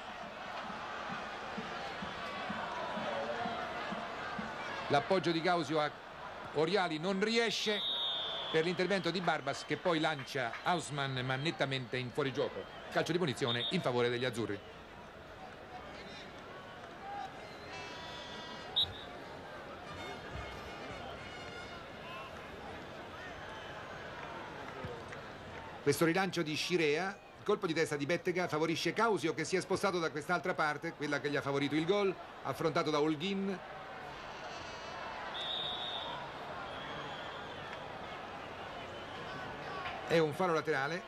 L'appoggio di Causio a Oriali non riesce per l'intervento di Barbas che poi lancia Haussmann ma nettamente in fuorigioco. Calcio di punizione in favore degli azzurri. Questo rilancio di Scirea, colpo di testa di Bettega, favorisce Causio che si è spostato da quest'altra parte, quella che gli ha favorito il gol, affrontato da Holguin. È un fallo laterale.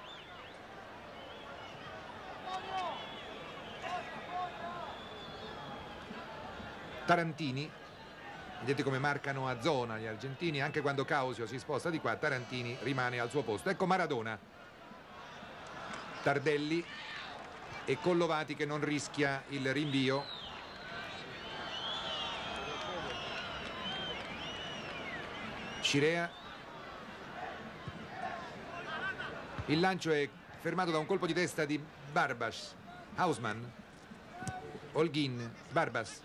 Tarantini, vedete come marcano a zona gli argentini, anche quando Causio si sposta di qua Tarantini rimane al suo posto. Ecco Maradona, Tardelli e Collovati che non rischia il rinvio. Scirea. Il lancio è fermato da un colpo di testa di Barbas. Haussmann, Holguin, Barbas.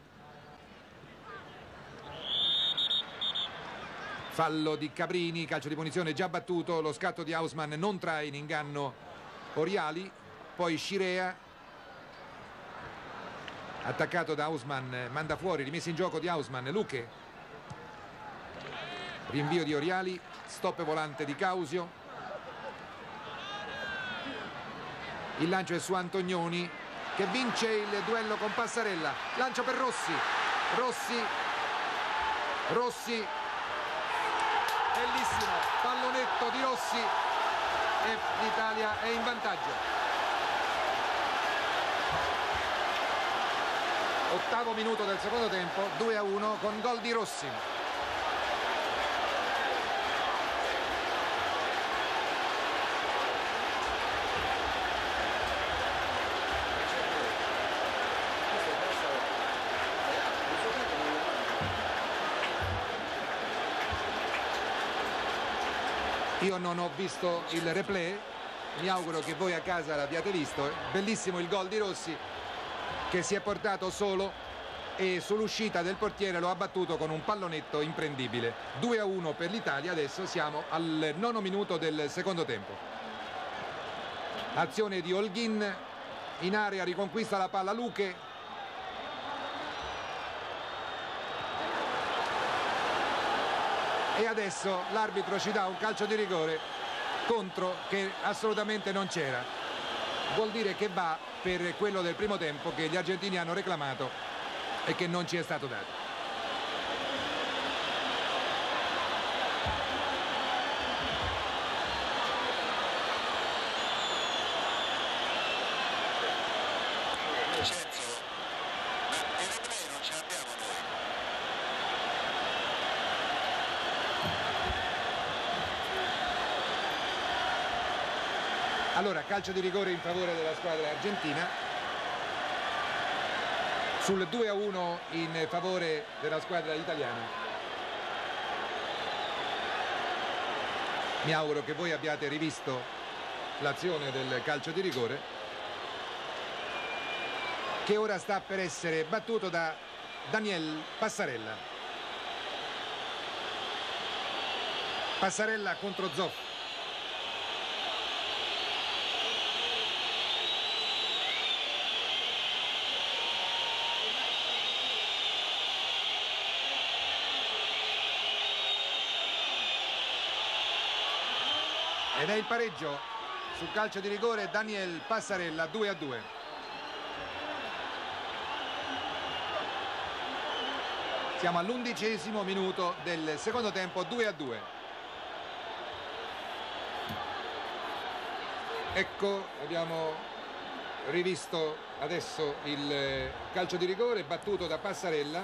Fallo di Cabrini, calcio di punizione già battuto, lo scatto di Haussmann non trae in inganno Oriali, poi Scirea, attaccato da Haussmann, manda fuori, rimessa in gioco di Haussmann. Luque, rinvio di Oriali, stop volante di Causio. Il lancio è su Antonioni che vince il duello con Passarella. Lancio per Rossi. Rossi. Rossi. Bellissimo. Pallonetto di Rossi. E l'Italia è in vantaggio. Ottavo minuto del secondo tempo. due a uno con gol di Rossi. Io non ho visto il replay, mi auguro che voi a casa l'abbiate visto. Bellissimo il gol di Rossi che si è portato solo e sull'uscita del portiere lo ha battuto con un pallonetto imprendibile. due a uno per l'Italia. Adesso siamo al nono minuto del secondo tempo. Azione di Holguin, in area riconquista la palla Luque, e adesso l'arbitro ci dà un calcio di rigore contro che assolutamente non c'era. Vuol dire che va per quello del primo tempo che gli argentini hanno reclamato e che non ci è stato dato. Vincenzo, ma il replay non ce l'abbiamo noi. Allora, calcio di rigore in favore della squadra argentina, sul due a uno in favore della squadra italiana. Mi auguro che voi abbiate rivisto l'azione del calcio di rigore, che ora sta per essere battuto da Daniel Passarella. Passarella contro Zoff. Ed è il pareggio sul calcio di rigore. Daniel Passarella, due a due. Siamo all'undicesimo minuto del secondo tempo, due a due. Ecco, abbiamo rivisto adesso il calcio di rigore battuto da Passarella,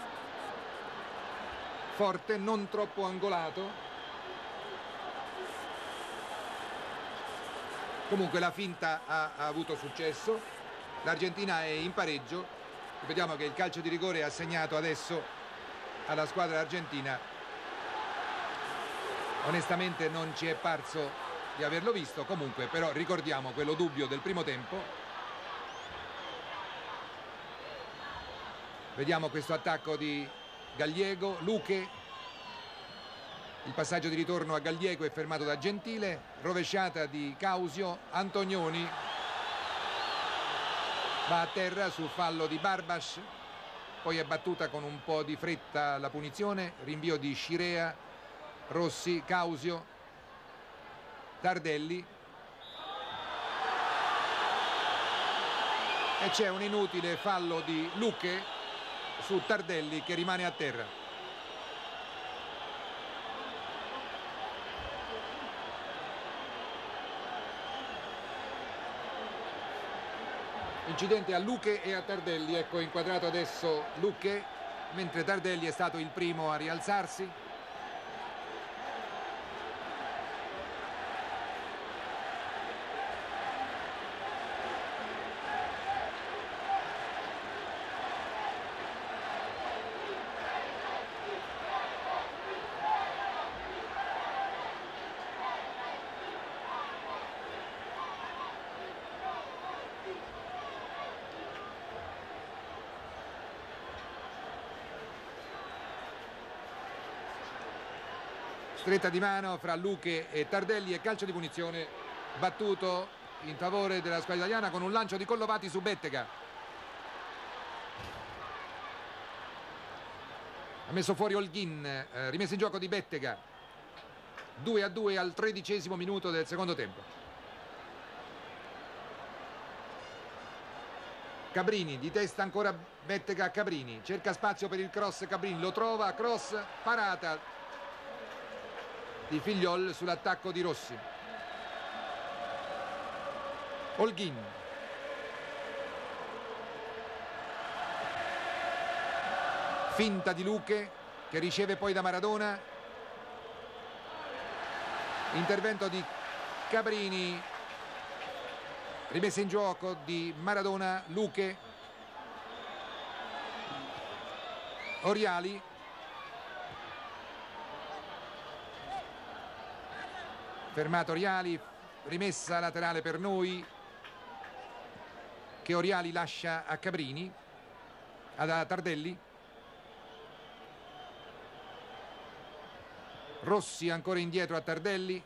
forte, non troppo angolato. Comunque la finta ha, ha avuto successo, l'Argentina è in pareggio. Vediamo che il calcio di rigore è assegnato adesso alla squadra argentina. Onestamente non ci è parso di averlo visto, comunque però ricordiamo quello dubbio del primo tempo. Vediamo questo attacco di Gallego, Luque. Il passaggio di ritorno a Gallego è fermato da Gentile, rovesciata di Causio, Antonioni va a terra sul fallo di Barbas, poi è battuta con un po' di fretta la punizione, rinvio di Scirea, Rossi, Causio, Tardelli e c'è un inutile fallo di Luque su Tardelli che rimane a terra. Incidente a Luque e a Tardelli. Ecco inquadrato adesso Luque, mentre Tardelli è stato il primo a rialzarsi. Stretta di mano fra Luque e Tardelli e calcio di punizione battuto in favore della squadra italiana con un lancio di Collovati su Bettega. Ha messo fuori Holguin, eh, rimesso in gioco di Bettega. due a due al tredicesimo minuto del secondo tempo. Cabrini, di testa ancora Bettega, Cabrini, cerca spazio per il cross, Cabrini lo trova, cross, parata di Figliol sull'attacco di Rossi. Holguin, finta di Luque che riceve poi da Maradona, intervento di Cabrini, rimessa in gioco di Maradona, Luque, Oriali, fermato Oriali, rimessa laterale per noi che Oriali lascia a Cabrini. ad Tardelli. Rossi ancora indietro a Tardelli.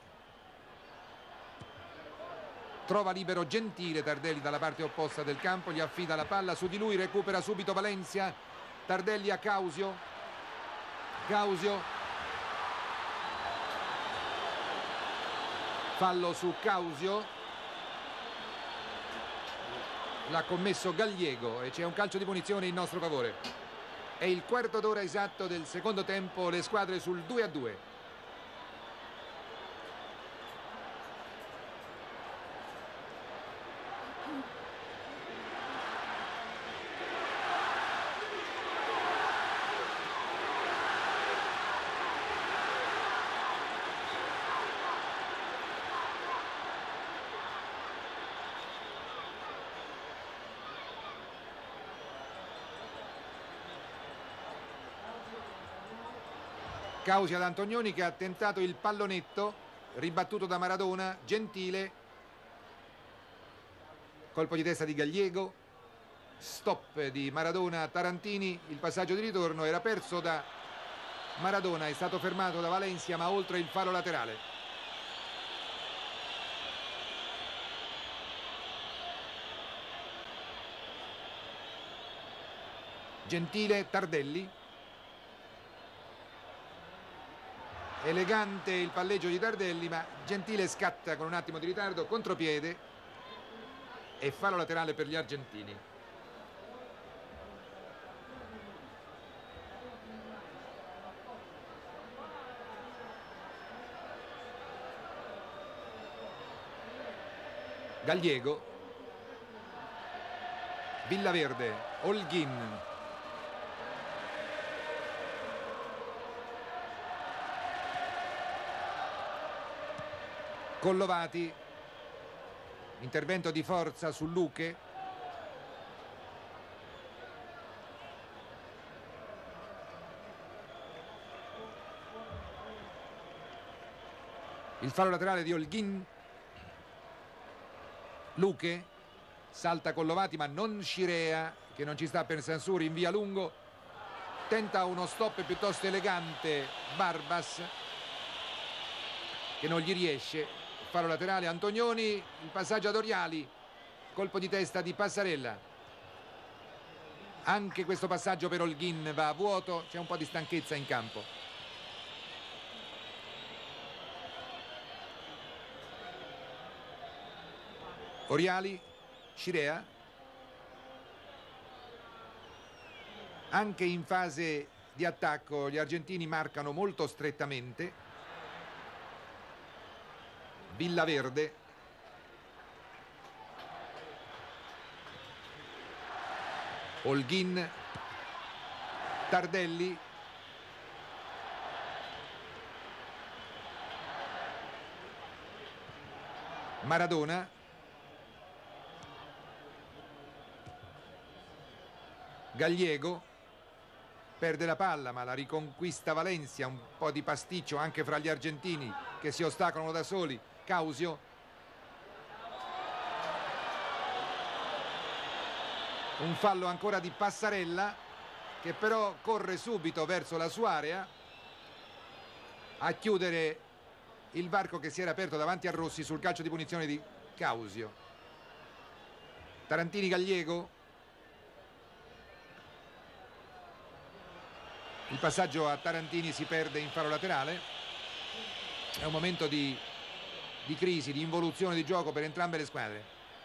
Trova libero Gentile, Tardelli dalla parte opposta del campo, gli affida la palla su di lui, recupera subito Valencia. Tardelli a Causio. Causio. Fallo su Causio. L'ha commesso Gallego e c'è un calcio di punizione in nostro favore. È il quarto d'ora esatto del secondo tempo, le squadre sul due a due. Causi ad Antonioni che ha tentato il pallonetto, ribattuto da Maradona. Gentile, colpo di testa di Gallego, stop di Maradona. Tarantini, il passaggio di ritorno era perso da Maradona, è stato fermato da Valencia ma oltre il falo laterale. Gentile, Tardelli. Elegante il palleggio di Tardelli, ma Gentile scatta con un attimo di ritardo, contropiede e fallo laterale per gli argentini. Gallego, Villaverde, Holguin. Collovati, intervento di forza su Luque. Il fallo laterale di Holguin. Luque salta Collovati ma non Scirea, che non ci sta per Sansuri, in via lungo. Tenta uno stop piuttosto elegante Barbas, che non gli riesce. Fallo laterale Antonioni, il passaggio ad Oriali, colpo di testa di Passarella. Anche questo passaggio per Holguin va a vuoto, c'è un po' di stanchezza in campo. Oriali, Scirea. Anche in fase di attacco gli argentini marcano molto strettamente. Villaverde. Holguin. Tardelli. Maradona. Gallego. Perde la palla ma la riconquista Valencia, un po' di pasticcio anche fra gli argentini che si ostacolano da soli. Causio. Un fallo ancora di Passarella, che però corre subito verso la sua area a chiudere il varco che si era aperto davanti a Rossi sul calcio di punizione di Causio. Tarantini, Gallego. Il passaggio a Tarantini si perde in fallo laterale. È un momento di, di crisi, di involuzione di gioco per entrambe le squadre.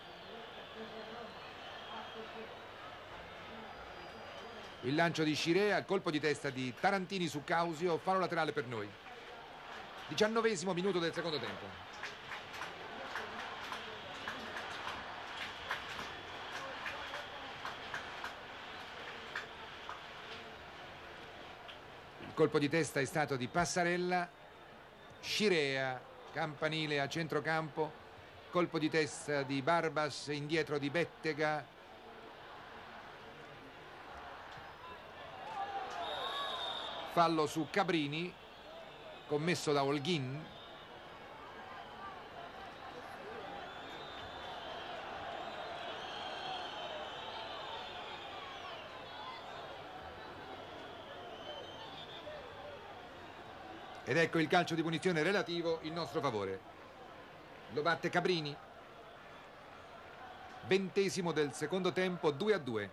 Il lancio di Scirea, il colpo di testa di Tarantini su Causio, fallo laterale per noi. diciannovesimo minuto del secondo tempo. Il colpo di testa è stato di Passarella. Scirea, campanile a centrocampo, colpo di testa di Barbas, indietro di Bettega. Fallo su Cabrini, commesso da Holguin. Ed ecco il calcio di punizione relativo in nostro favore. Lo batte Cabrini. Ventesimo del secondo tempo, due a due.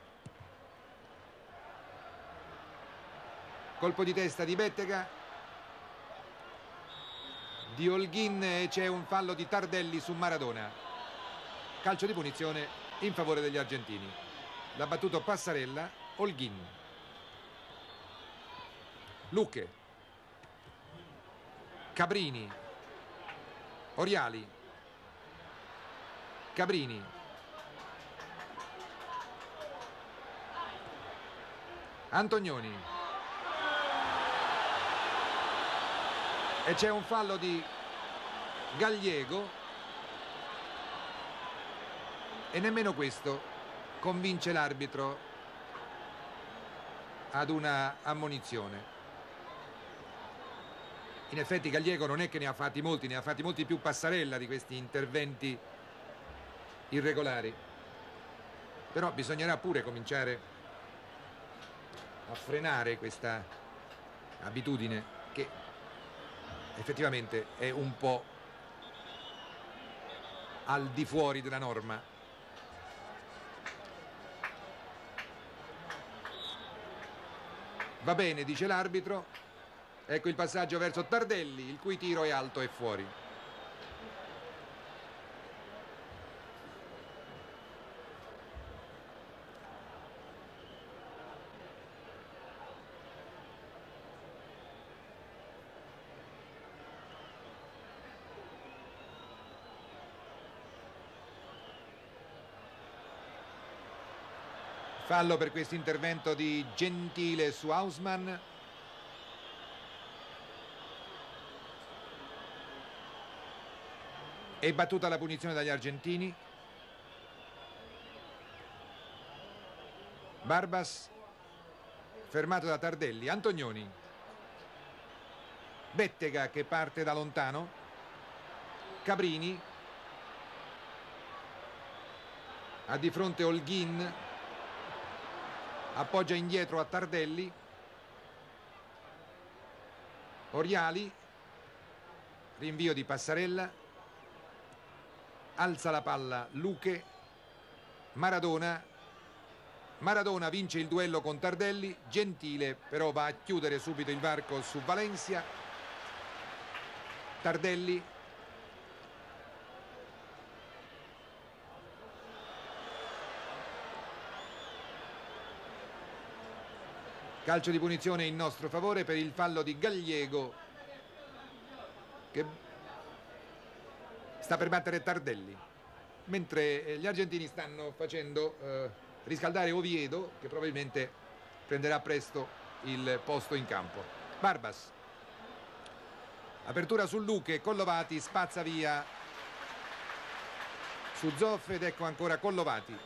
Colpo di testa di Bettega. Di Holguin, e c'è un fallo di Tardelli su Maradona. Calcio di punizione in favore degli argentini. L'ha battuto Passarella. Holguin. Luque. Cabrini. Oriali. Cabrini. Antonioni. E c'è un fallo di Gallego, e nemmeno questo convince l'arbitro ad una ammonizione. In effetti Gallego non è che ne ha fatti molti, ne ha fatti molti più Passarella di questi interventi irregolari. Però bisognerà pure cominciare a frenare questa abitudine che effettivamente è un po' al di fuori della norma. Va bene, dice l'arbitro. Ecco il passaggio verso Tardelli, il cui tiro è alto e fuori. Fallo per questo intervento di Gentile su Haussmann. È battuta la punizione dagli argentini. Barbas fermato da Tardelli. Antonioni. Bettega che parte da lontano. Cabrini. Ha di fronte Holguin. Appoggia indietro a Tardelli. Oriali. Rinvio di Passarella. Alza la palla Luque. Maradona. Maradona vince il duello con Tardelli. Gentile però va a chiudere subito il varco su Valencia. Tardelli. Calcio di punizione in nostro favore per il fallo di Gallego, che sta per battere Tardelli, mentre gli argentini stanno facendo eh, riscaldare Oviedo, che probabilmente prenderà presto il posto in campo. Barbas. Apertura su Luque, Collovati spazza via su Zoff ed ecco ancora Collovati.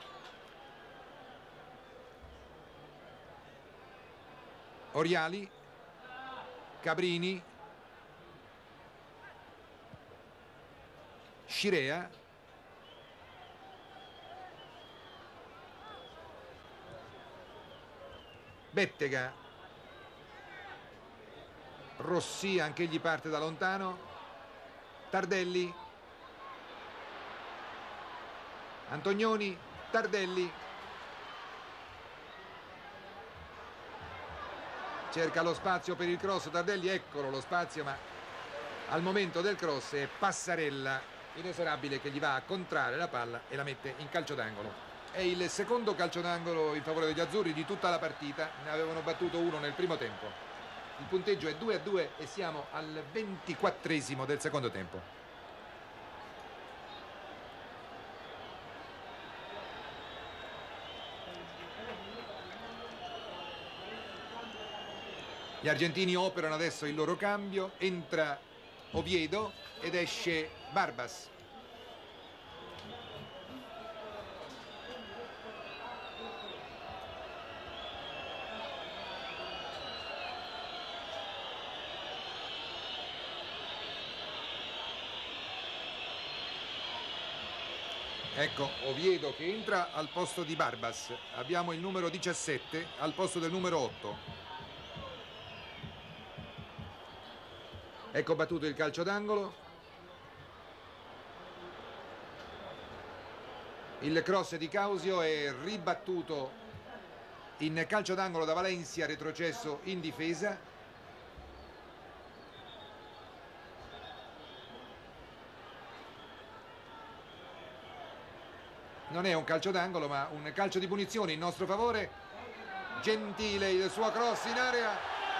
Oriali. Cabrini. Scirea. Bettega. Rossi, anche egli parte da lontano. Tardelli. Antonioni. Tardelli. Cerca lo spazio per il cross Tardelli, eccolo lo spazio, ma al momento del cross è Passarella inesorabile che gli va a contrarre la palla e la mette in calcio d'angolo. È il secondo calcio d'angolo in favore degli azzurri di tutta la partita, ne avevano battuto uno nel primo tempo. Il punteggio è due a due e siamo al ventiquattresimo del secondo tempo. Gli argentini operano adesso il loro cambio, entra Oviedo ed esce Barbas. Ecco Oviedo che entra al posto di Barbas. Abbiamo il numero diciassette al posto del numero otto. Ecco battuto il calcio d'angolo. Il cross di Causio è ribattuto in calcio d'angolo da Valencia, retrocesso in difesa. Non è un calcio d'angolo ma un calcio di punizione in nostro favore. Gentile il suo cross in area.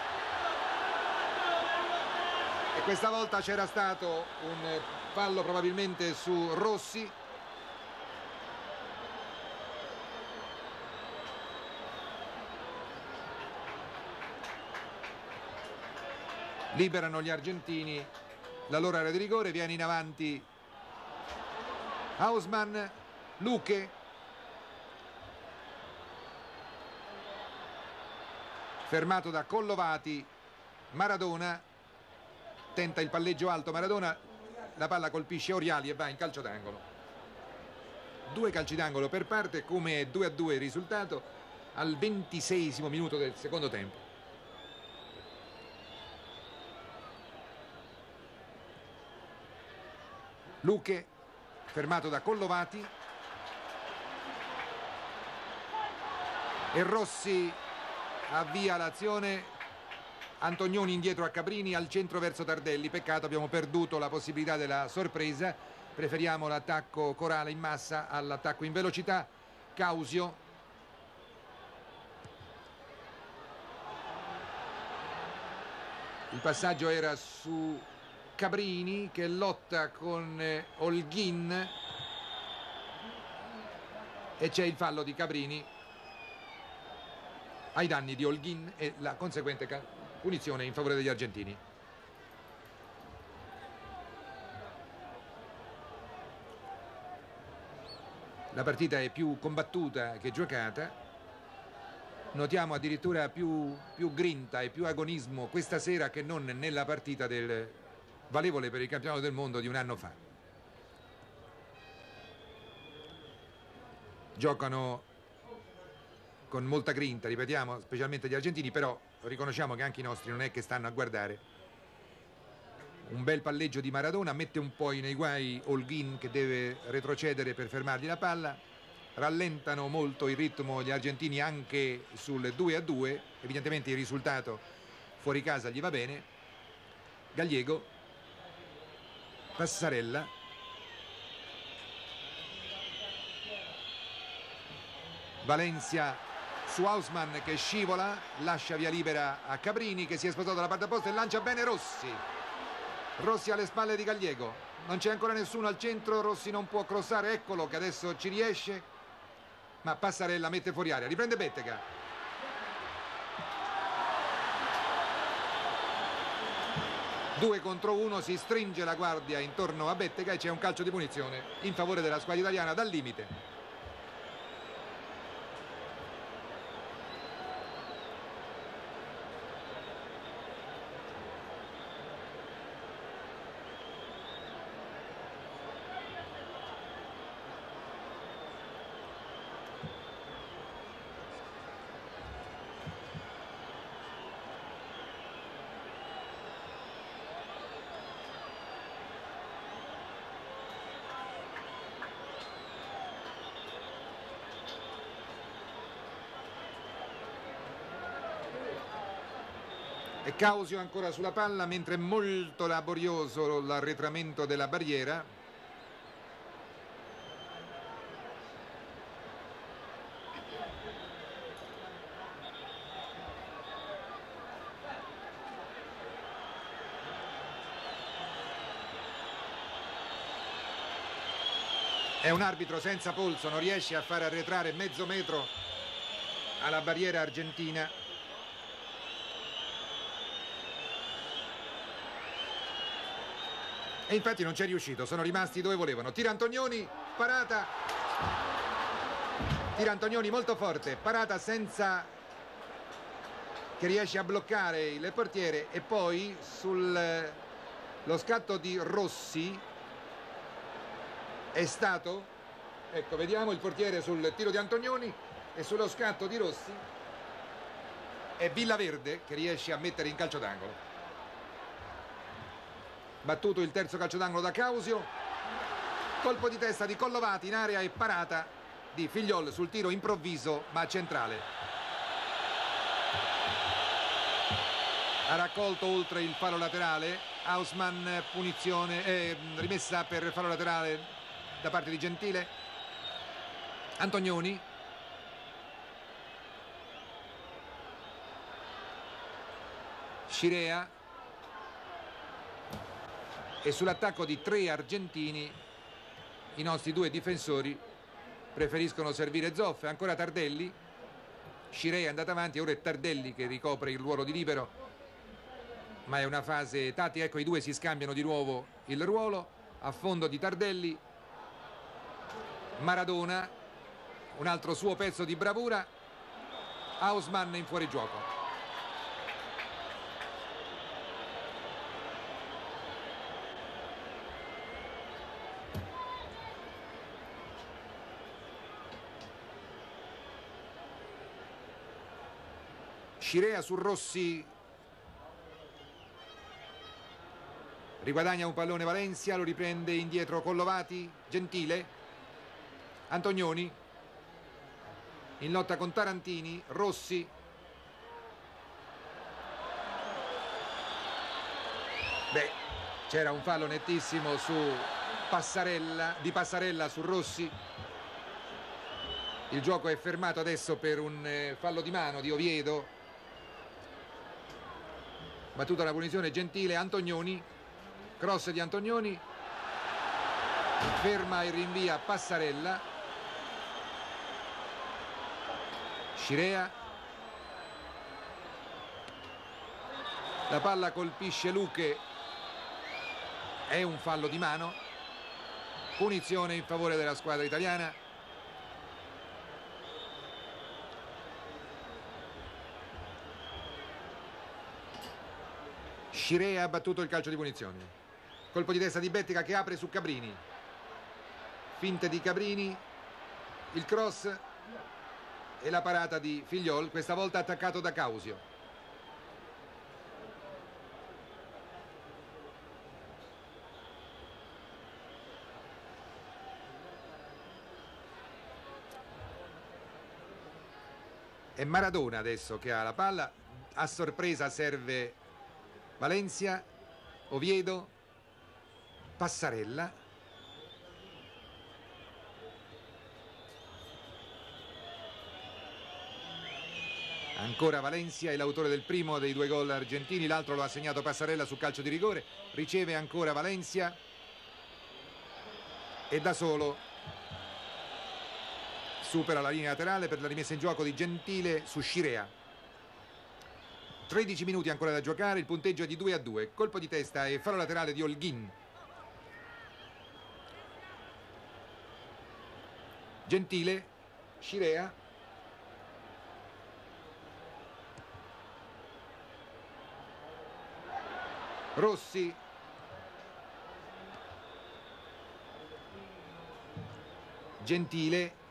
E questa volta c'era stato un fallo probabilmente su Rossi. Liberano gli argentini la loro area di rigore, viene in avanti Hausmann, Luque, fermato da Collovati, Maradona, tenta il palleggio alto Maradona, la palla colpisce Oriali e va in calcio d'angolo. Due calci d'angolo per parte, come due a due il risultato al ventiseiesimo minuto del secondo tempo. Luque, fermato da Collovati, e Rossi avvia l'azione. Antonioni indietro a Cabrini, al centro verso Tardelli. Peccato, abbiamo perduto la possibilità della sorpresa. Preferiamo l'attacco corale in massa all'attacco in velocità. Causio, il passaggio era su Cabrini che lotta con eh, Holguin e c'è il fallo di Cabrini ai danni di Holguin e la conseguente punizione in favore degli argentini. La partita è più combattuta che giocata. Notiamo addirittura più, più grinta e più agonismo questa sera che non nella partita del valevole per il campionato del mondo di un anno fa. Giocano con molta grinta, ripetiamo, specialmente gli argentini, però riconosciamo che anche i nostri non è che stanno a guardare. Un bel palleggio di Maradona, mette un po' nei guai Holguin che deve retrocedere per fermargli la palla. Rallentano molto il ritmo gli argentini anche sul due a due, evidentemente il risultato fuori casa gli va bene. Gallego, Passarella, Valencia su Hausmann che scivola, lascia via libera a Cabrini che si è spostato dalla parte opposta e lancia bene Rossi. Rossi alle spalle di Gallego, non c'è ancora nessuno al centro, Rossi non può crossare, eccolo che adesso ci riesce, ma Passarella mette fuori aria, riprende Bettega. Due contro uno, si stringe la guardia intorno a Bettega e c'è un calcio di punizione in favore della squadra italiana dal limite. E Causio ancora sulla palla, mentre è molto laborioso l'arretramento della barriera. È un arbitro senza polso, non riesce a far arretrare mezzo metro alla barriera argentina. E infatti non c'è riuscito, sono rimasti dove volevano. Tira Antonioni, parata. Tira Antonioni molto forte, parata senza che riesce a bloccare il portiere. E poi sullo scatto di Rossi è stato, ecco vediamo il portiere sul tiro di Antonioni e sullo scatto di Rossi è Villaverde che riesce a mettere in calcio d'angolo. Battuto il terzo calcio d'angolo da Causio. Colpo di testa di Collovati in area e parata di Figliol sul tiro improvviso ma centrale. Ha raccolto oltre il fallo laterale. Hausmann, punizione, eh, rimessa per fallo laterale da parte di Gentile. Antonioni. Scirea. E sull'attacco di tre argentini i nostri due difensori preferiscono servire Zoff. Ancora Tardelli. Scirea è andato avanti, ora è Tardelli che ricopre il ruolo di libero, ma è una fase tattica. Ecco, i due si scambiano di nuovo il ruolo. A fondo di Tardelli Maradona, un altro suo pezzo di bravura. Hausmann in fuorigioco. Scirea su Rossi, riguadagna un pallone Valencia, lo riprende indietro Collovati. Gentile. Antonioni in lotta con Tarantini. Rossi. Beh, c'era un fallo nettissimo su Passarella, di Passarella su Rossi. Il gioco è fermato adesso per un eh, fallo di mano di Oviedo. Battuta la punizione Gentile. Antonioni, cross di Antonioni, ferma e rinvia Passarella. Scirea, la palla colpisce Luque, è un fallo di mano, punizione in favore della squadra italiana. Scirea ha battuto il calcio di punizione. Colpo di testa di Bettica che apre su Cabrini. Finte di Cabrini, il cross e la parata di Figliol, questa volta attaccato da Causio. È Maradona adesso che ha la palla. A sorpresa serve Valencia. Oviedo. Passarella. Ancora Valencia è l'autore del primo dei due gol argentini, l'altro lo ha segnato Passarella su calcio di rigore. Riceve ancora Valencia e da solo supera la linea laterale per la rimessa in gioco di Gentile su Scirea. tredici minuti ancora da giocare, il punteggio è di due a due. Colpo di testa e fallo laterale di Holguín. Gentile, Scirea, Rossi, Gentile,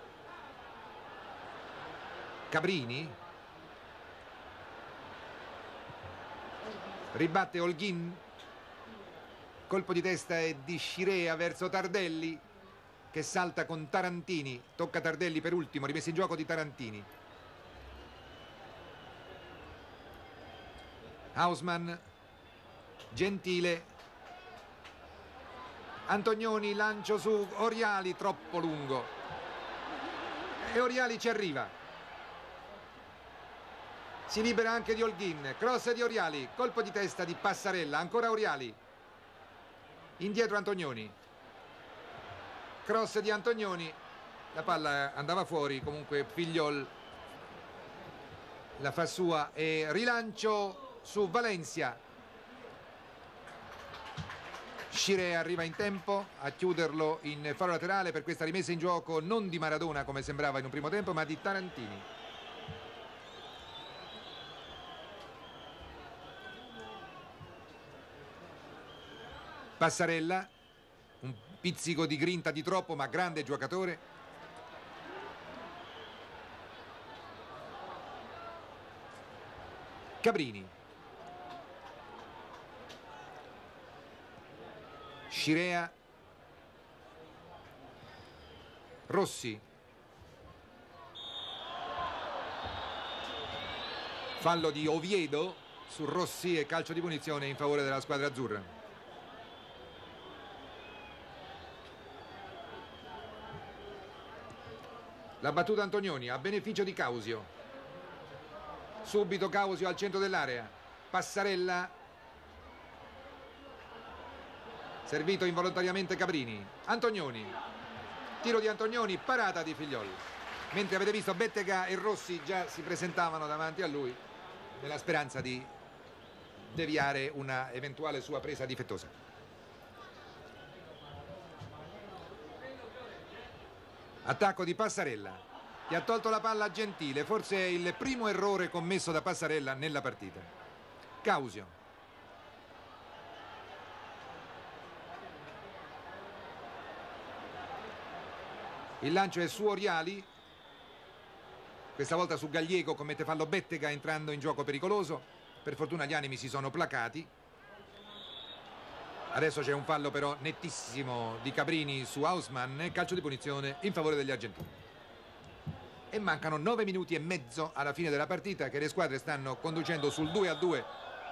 Cabrini, ribatte Holguín, colpo di testa è di Scirea verso Tardelli che salta con Tarantini, tocca Tardelli per ultimo, rimessa in gioco di Tarantini. Hausmann, Gentile, Antonioni, lancio su Oriali, troppo lungo e Oriali ci arriva. Si libera anche di Holguín, cross di Oriali, colpo di testa di Passarella, ancora Oriali, indietro Antonioni, cross di Antonioni, la palla andava fuori, comunque Figliol la fa sua e rilancio su Valencia. Scirea arriva in tempo a chiuderlo in fallo laterale per questa rimessa in gioco non di Maradona come sembrava in un primo tempo, ma di Tarantini. Passarella, un pizzico di grinta di troppo, ma grande giocatore. Cabrini. Scirea, Rossi, fallo di Oviedo su Rossi e calcio di punizione in favore della squadra azzurra. La battuta Antonioni a beneficio di Causio. Subito Causio al centro dell'area. Passarella. Servito involontariamente Cabrini. Antonioni. Tiro di Antonioni, parata di Figliol. Mentre avete visto Bettega e Rossi già si presentavano davanti a lui nella speranza di deviare una eventuale sua presa difettosa. Attacco di Passarella, che ha tolto la palla a Gentile, forse è il primo errore commesso da Passarella nella partita. Causio. Il lancio è su Oriali, questa volta su Gallego, commette fallo Bettega entrando in gioco pericoloso. Per fortuna gli animi si sono placati. Adesso c'è un fallo però nettissimo di Cabrini su Hausmann, calcio di punizione in favore degli argentini. E mancano nove minuti e mezzo alla fine della partita, che le squadre stanno conducendo sul due a due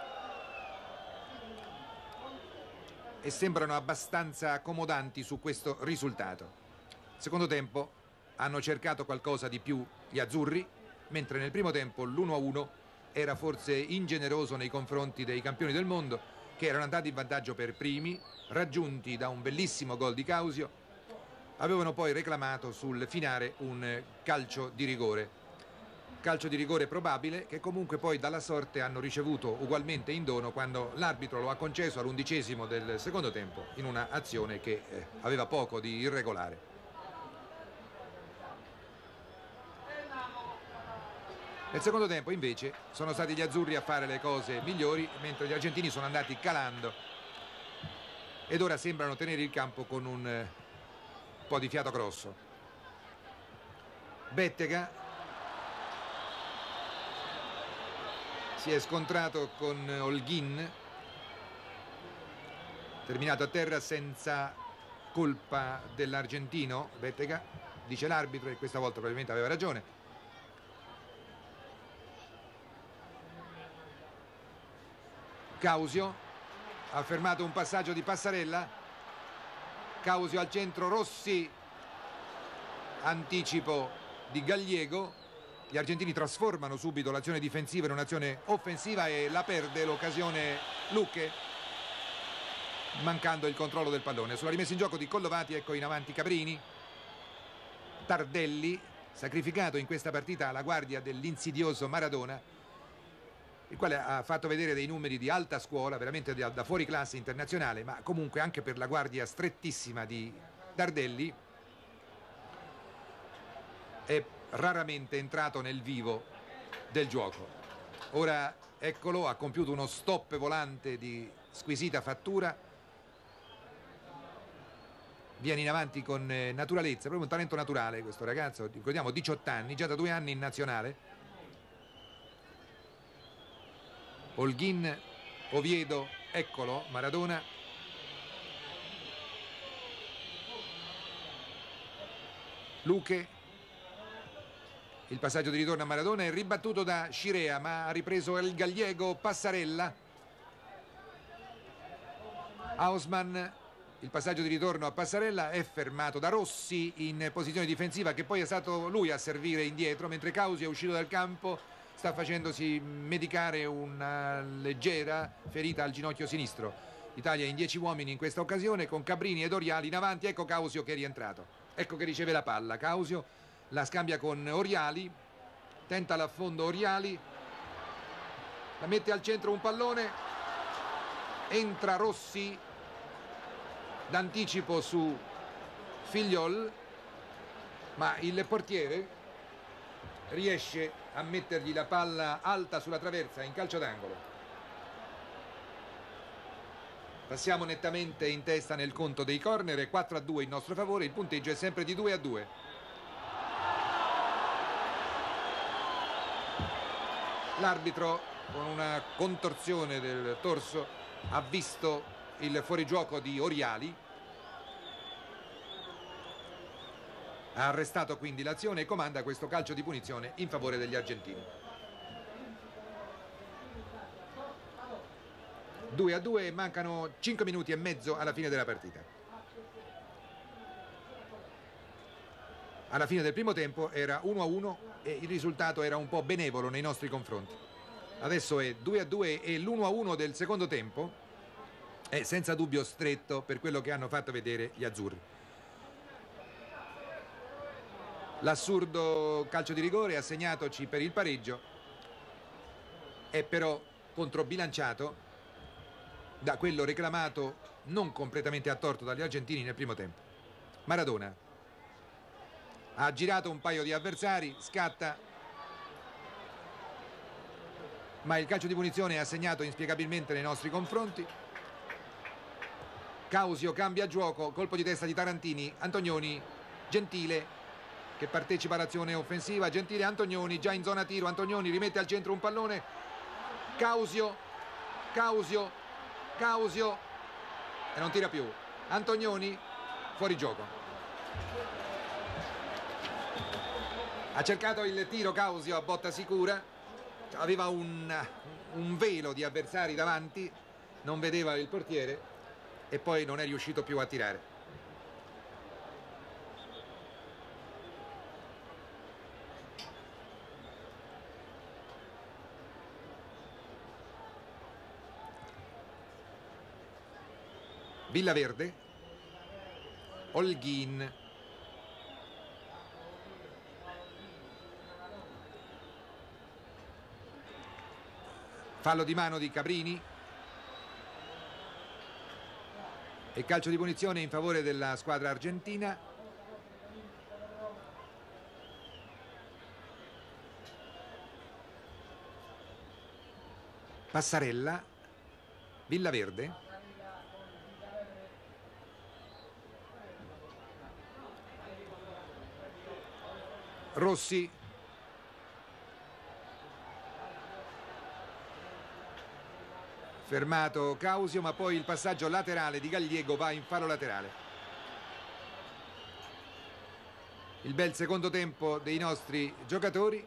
e sembrano abbastanza accomodanti su questo risultato. Secondo tempo hanno cercato qualcosa di più gli azzurri, mentre nel primo tempo l'uno a uno era forse ingeneroso nei confronti dei campioni del mondo, che erano andati in vantaggio per primi, raggiunti da un bellissimo gol di Causio. Avevano poi reclamato sul finale un calcio di rigore. Calcio di rigore probabile, che comunque poi dalla sorte hanno ricevuto ugualmente in dono quando l'arbitro lo ha concesso all'undicesimo del secondo tempo in una azione che eh, aveva poco di irregolare. Nel secondo tempo invece sono stati gli azzurri a fare le cose migliori, mentre gli argentini sono andati calando ed ora sembrano tenere il campo con un eh, po' di fiato grosso. Bettega si è scontrato con Holguin, terminato a terra senza colpa dell'argentino. Bettega, dice l'arbitro, e questa volta probabilmente aveva ragione. Causio ha fermato un passaggio di Passarella. Causio al centro, Rossi, anticipo di Gallego. Gli argentini trasformano subito l'azione difensiva in un'azione offensiva e la perde l'occasione Lucche, mancando il controllo del pallone. Sulla rimessa in gioco di Collovati, ecco in avanti Cabrini. Tardelli, sacrificato in questa partita alla guardia dell'insidioso Maradona, il quale ha fatto vedere dei numeri di alta scuola, veramente da, da fuori classe internazionale, ma comunque anche per la guardia strettissima di Tardelli è raramente entrato nel vivo del gioco. Ora eccolo, ha compiuto uno stop volante di squisita fattura, viene in avanti con naturalezza, proprio un talento naturale questo ragazzo, ricordiamo diciotto anni, già da due anni in nazionale. Holguin, Oviedo, eccolo, Maradona. Luque, il passaggio di ritorno a Maradona è ribattuto da Scirea, ma ha ripreso il Gallego. Passarella, Hausmann, il passaggio di ritorno a Passarella è fermato da Rossi in posizione difensiva, che poi è stato lui a servire indietro, mentre Causio è uscito dal campo, sta facendosi medicare una leggera ferita al ginocchio sinistro. L'Italia in dieci uomini in questa occasione, con Cabrini ed Oriali in avanti. Ecco Causio che è rientrato, ecco che riceve la palla. Causio la scambia con Oriali, tenta l'affondo Oriali, la mette al centro un pallone, entra Rossi d'anticipo su Figliol, ma il portiere riesce a mettergli la palla alta sulla traversa in calcio d'angolo. Passiamo nettamente in testa nel conto dei corner, è quattro a due in nostro favore, il punteggio è sempre di due a due. L'arbitro, con una contorsione del torso, ha visto il fuorigioco di Oriali. Ha arrestato quindi l'azione e comanda questo calcio di punizione in favore degli argentini. due a due e mancano cinque minuti e mezzo alla fine della partita. Alla fine del primo tempo era uno a uno e il risultato era un po' benevolo nei nostri confronti. Adesso è due a due e l'uno a uno del secondo tempo è senza dubbio stretto per quello che hanno fatto vedere gli azzurri. L'assurdo calcio di rigore assegnatoci per il pareggio è però controbilanciato da quello reclamato non completamente a torto dagli argentini nel primo tempo. Maradona ha girato un paio di avversari, scatta, ma il calcio di punizione è assegnato inspiegabilmente nei nostri confronti. Causio cambia gioco, colpo di testa di Tarantini, Antonioni, Gentile che partecipa all'azione offensiva, Gentile, Antonioni già in zona tiro, Antonioni rimette al centro un pallone, Causio, Causio, Causio e non tira più, Antonioni fuori gioco. Ha cercato il tiro Causio a botta sicura, aveva un, un velo di avversari davanti, non vedeva il portiere e poi non è riuscito più a tirare. Villaverde, Holguin, fallo di mano di Cabrini e calcio di punizione in favore della squadra argentina. Passarella, Villaverde, Rossi, fermato Causio, ma poi il passaggio laterale di Gallego va in fallo laterale. Il bel secondo tempo dei nostri giocatori.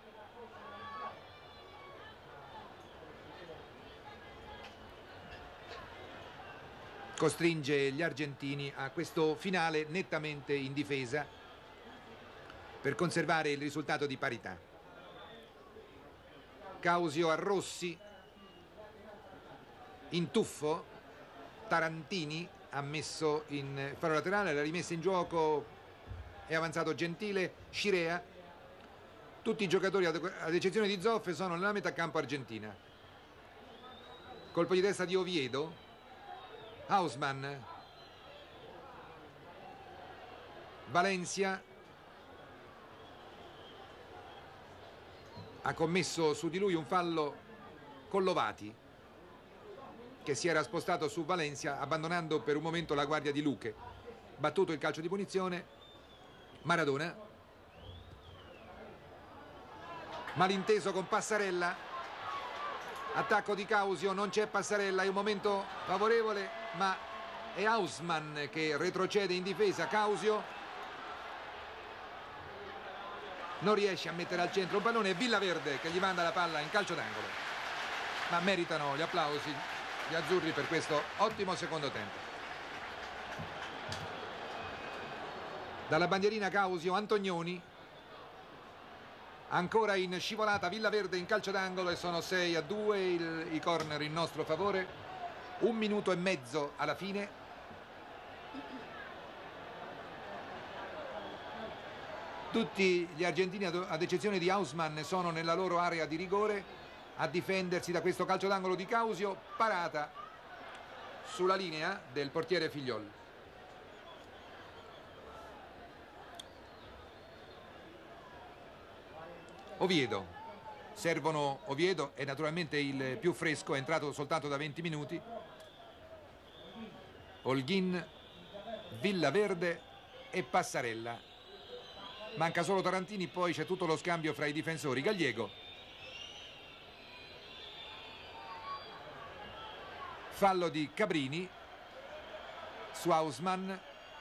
Costringe gli argentini a questo finale nettamente in difesa per conservare il risultato di parità. Causio a Rossi, in tuffo, Tarantini ha messo in fallo laterale, l'ha rimessa in gioco, è avanzato Gentile, Scirea. Tutti i giocatori ad eccezione di Zoffe sono nella metà campo argentina. Colpo di testa di Oviedo, Hausmann, Valencia ha commesso su di lui un fallo con Lovati che si era spostato su Valencia abbandonando per un momento la guardia di Luque. Battuto il calcio di punizione, Maradona, malinteso con Passarella, attacco di Causio, non c'è Passarella, è un momento favorevole ma è Hausmann che retrocede in difesa. Causio non riesce a mettere al centro un pallone, è Villaverde che gli manda la palla in calcio d'angolo, ma meritano gli applausi gli azzurri per questo ottimo secondo tempo. Dalla bandierina Causio, Antonioni, ancora in scivolata Villaverde in calcio d'angolo e sono sei a due il, i corner in nostro favore. Un minuto e mezzo alla fine. Tutti gli argentini, ad eccezione di Hausmann, sono nella loro area di rigore a difendersi da questo calcio d'angolo di Causio, parata sulla linea del portiere Figliol. Oviedo, servono Oviedo, è naturalmente il più fresco, è entrato soltanto da venti minuti. Holguin, Villaverde e Passarella. Manca solo Tarantini, poi c'è tutto lo scambio fra i difensori. Gallego, fallo di Cabrini, su Hausmann,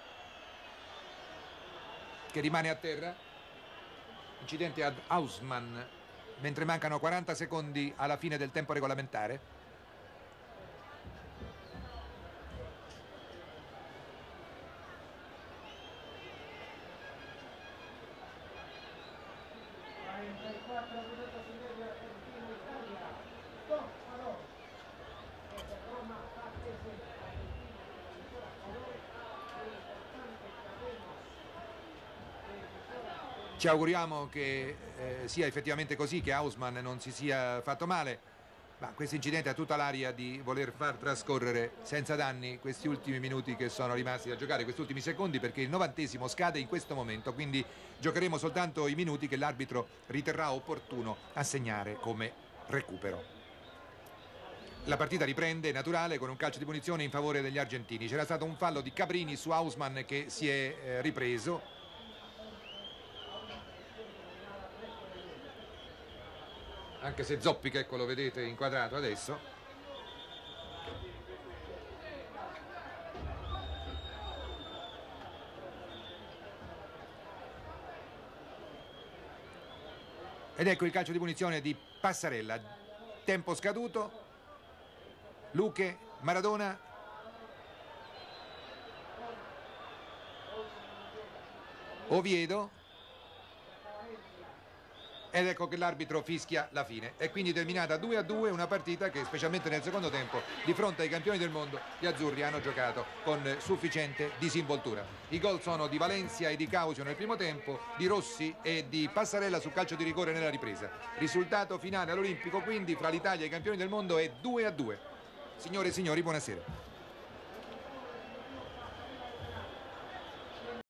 che rimane a terra. Incidente ad Hausmann mentre mancano quaranta secondi alla fine del tempo regolamentare. Ci auguriamo che eh, sia effettivamente così, che Hausmann non si sia fatto male, ma questo incidente ha tutta l'aria di voler far trascorrere senza danni questi ultimi minuti che sono rimasti da giocare, questi ultimi secondi, perché il novantesimo scade in questo momento, quindi giocheremo soltanto i minuti che l'arbitro riterrà opportuno assegnare come recupero. La partita riprende, naturale, con un calcio di punizione in favore degli argentini. C'era stato un fallo di Cabrini su Hausmann che si è eh, ripreso. Anche se zoppica, ecco, lo vedete inquadrato adesso. Ed ecco il calcio di punizione di Passarella. Tempo scaduto. Luque, Maradona. Oviedo. Ed ecco che l'arbitro fischia la fine. È quindi terminata due a due una partita che, specialmente nel secondo tempo, di fronte ai campioni del mondo, gli azzurri hanno giocato con sufficiente disinvoltura. I gol sono di Valencia e di Causio nel primo tempo, di Rossi e di Passarella sul calcio di rigore nella ripresa. Risultato finale all'Olimpico quindi fra l'Italia e i campioni del mondo è due a due. Signore e signori, buonasera.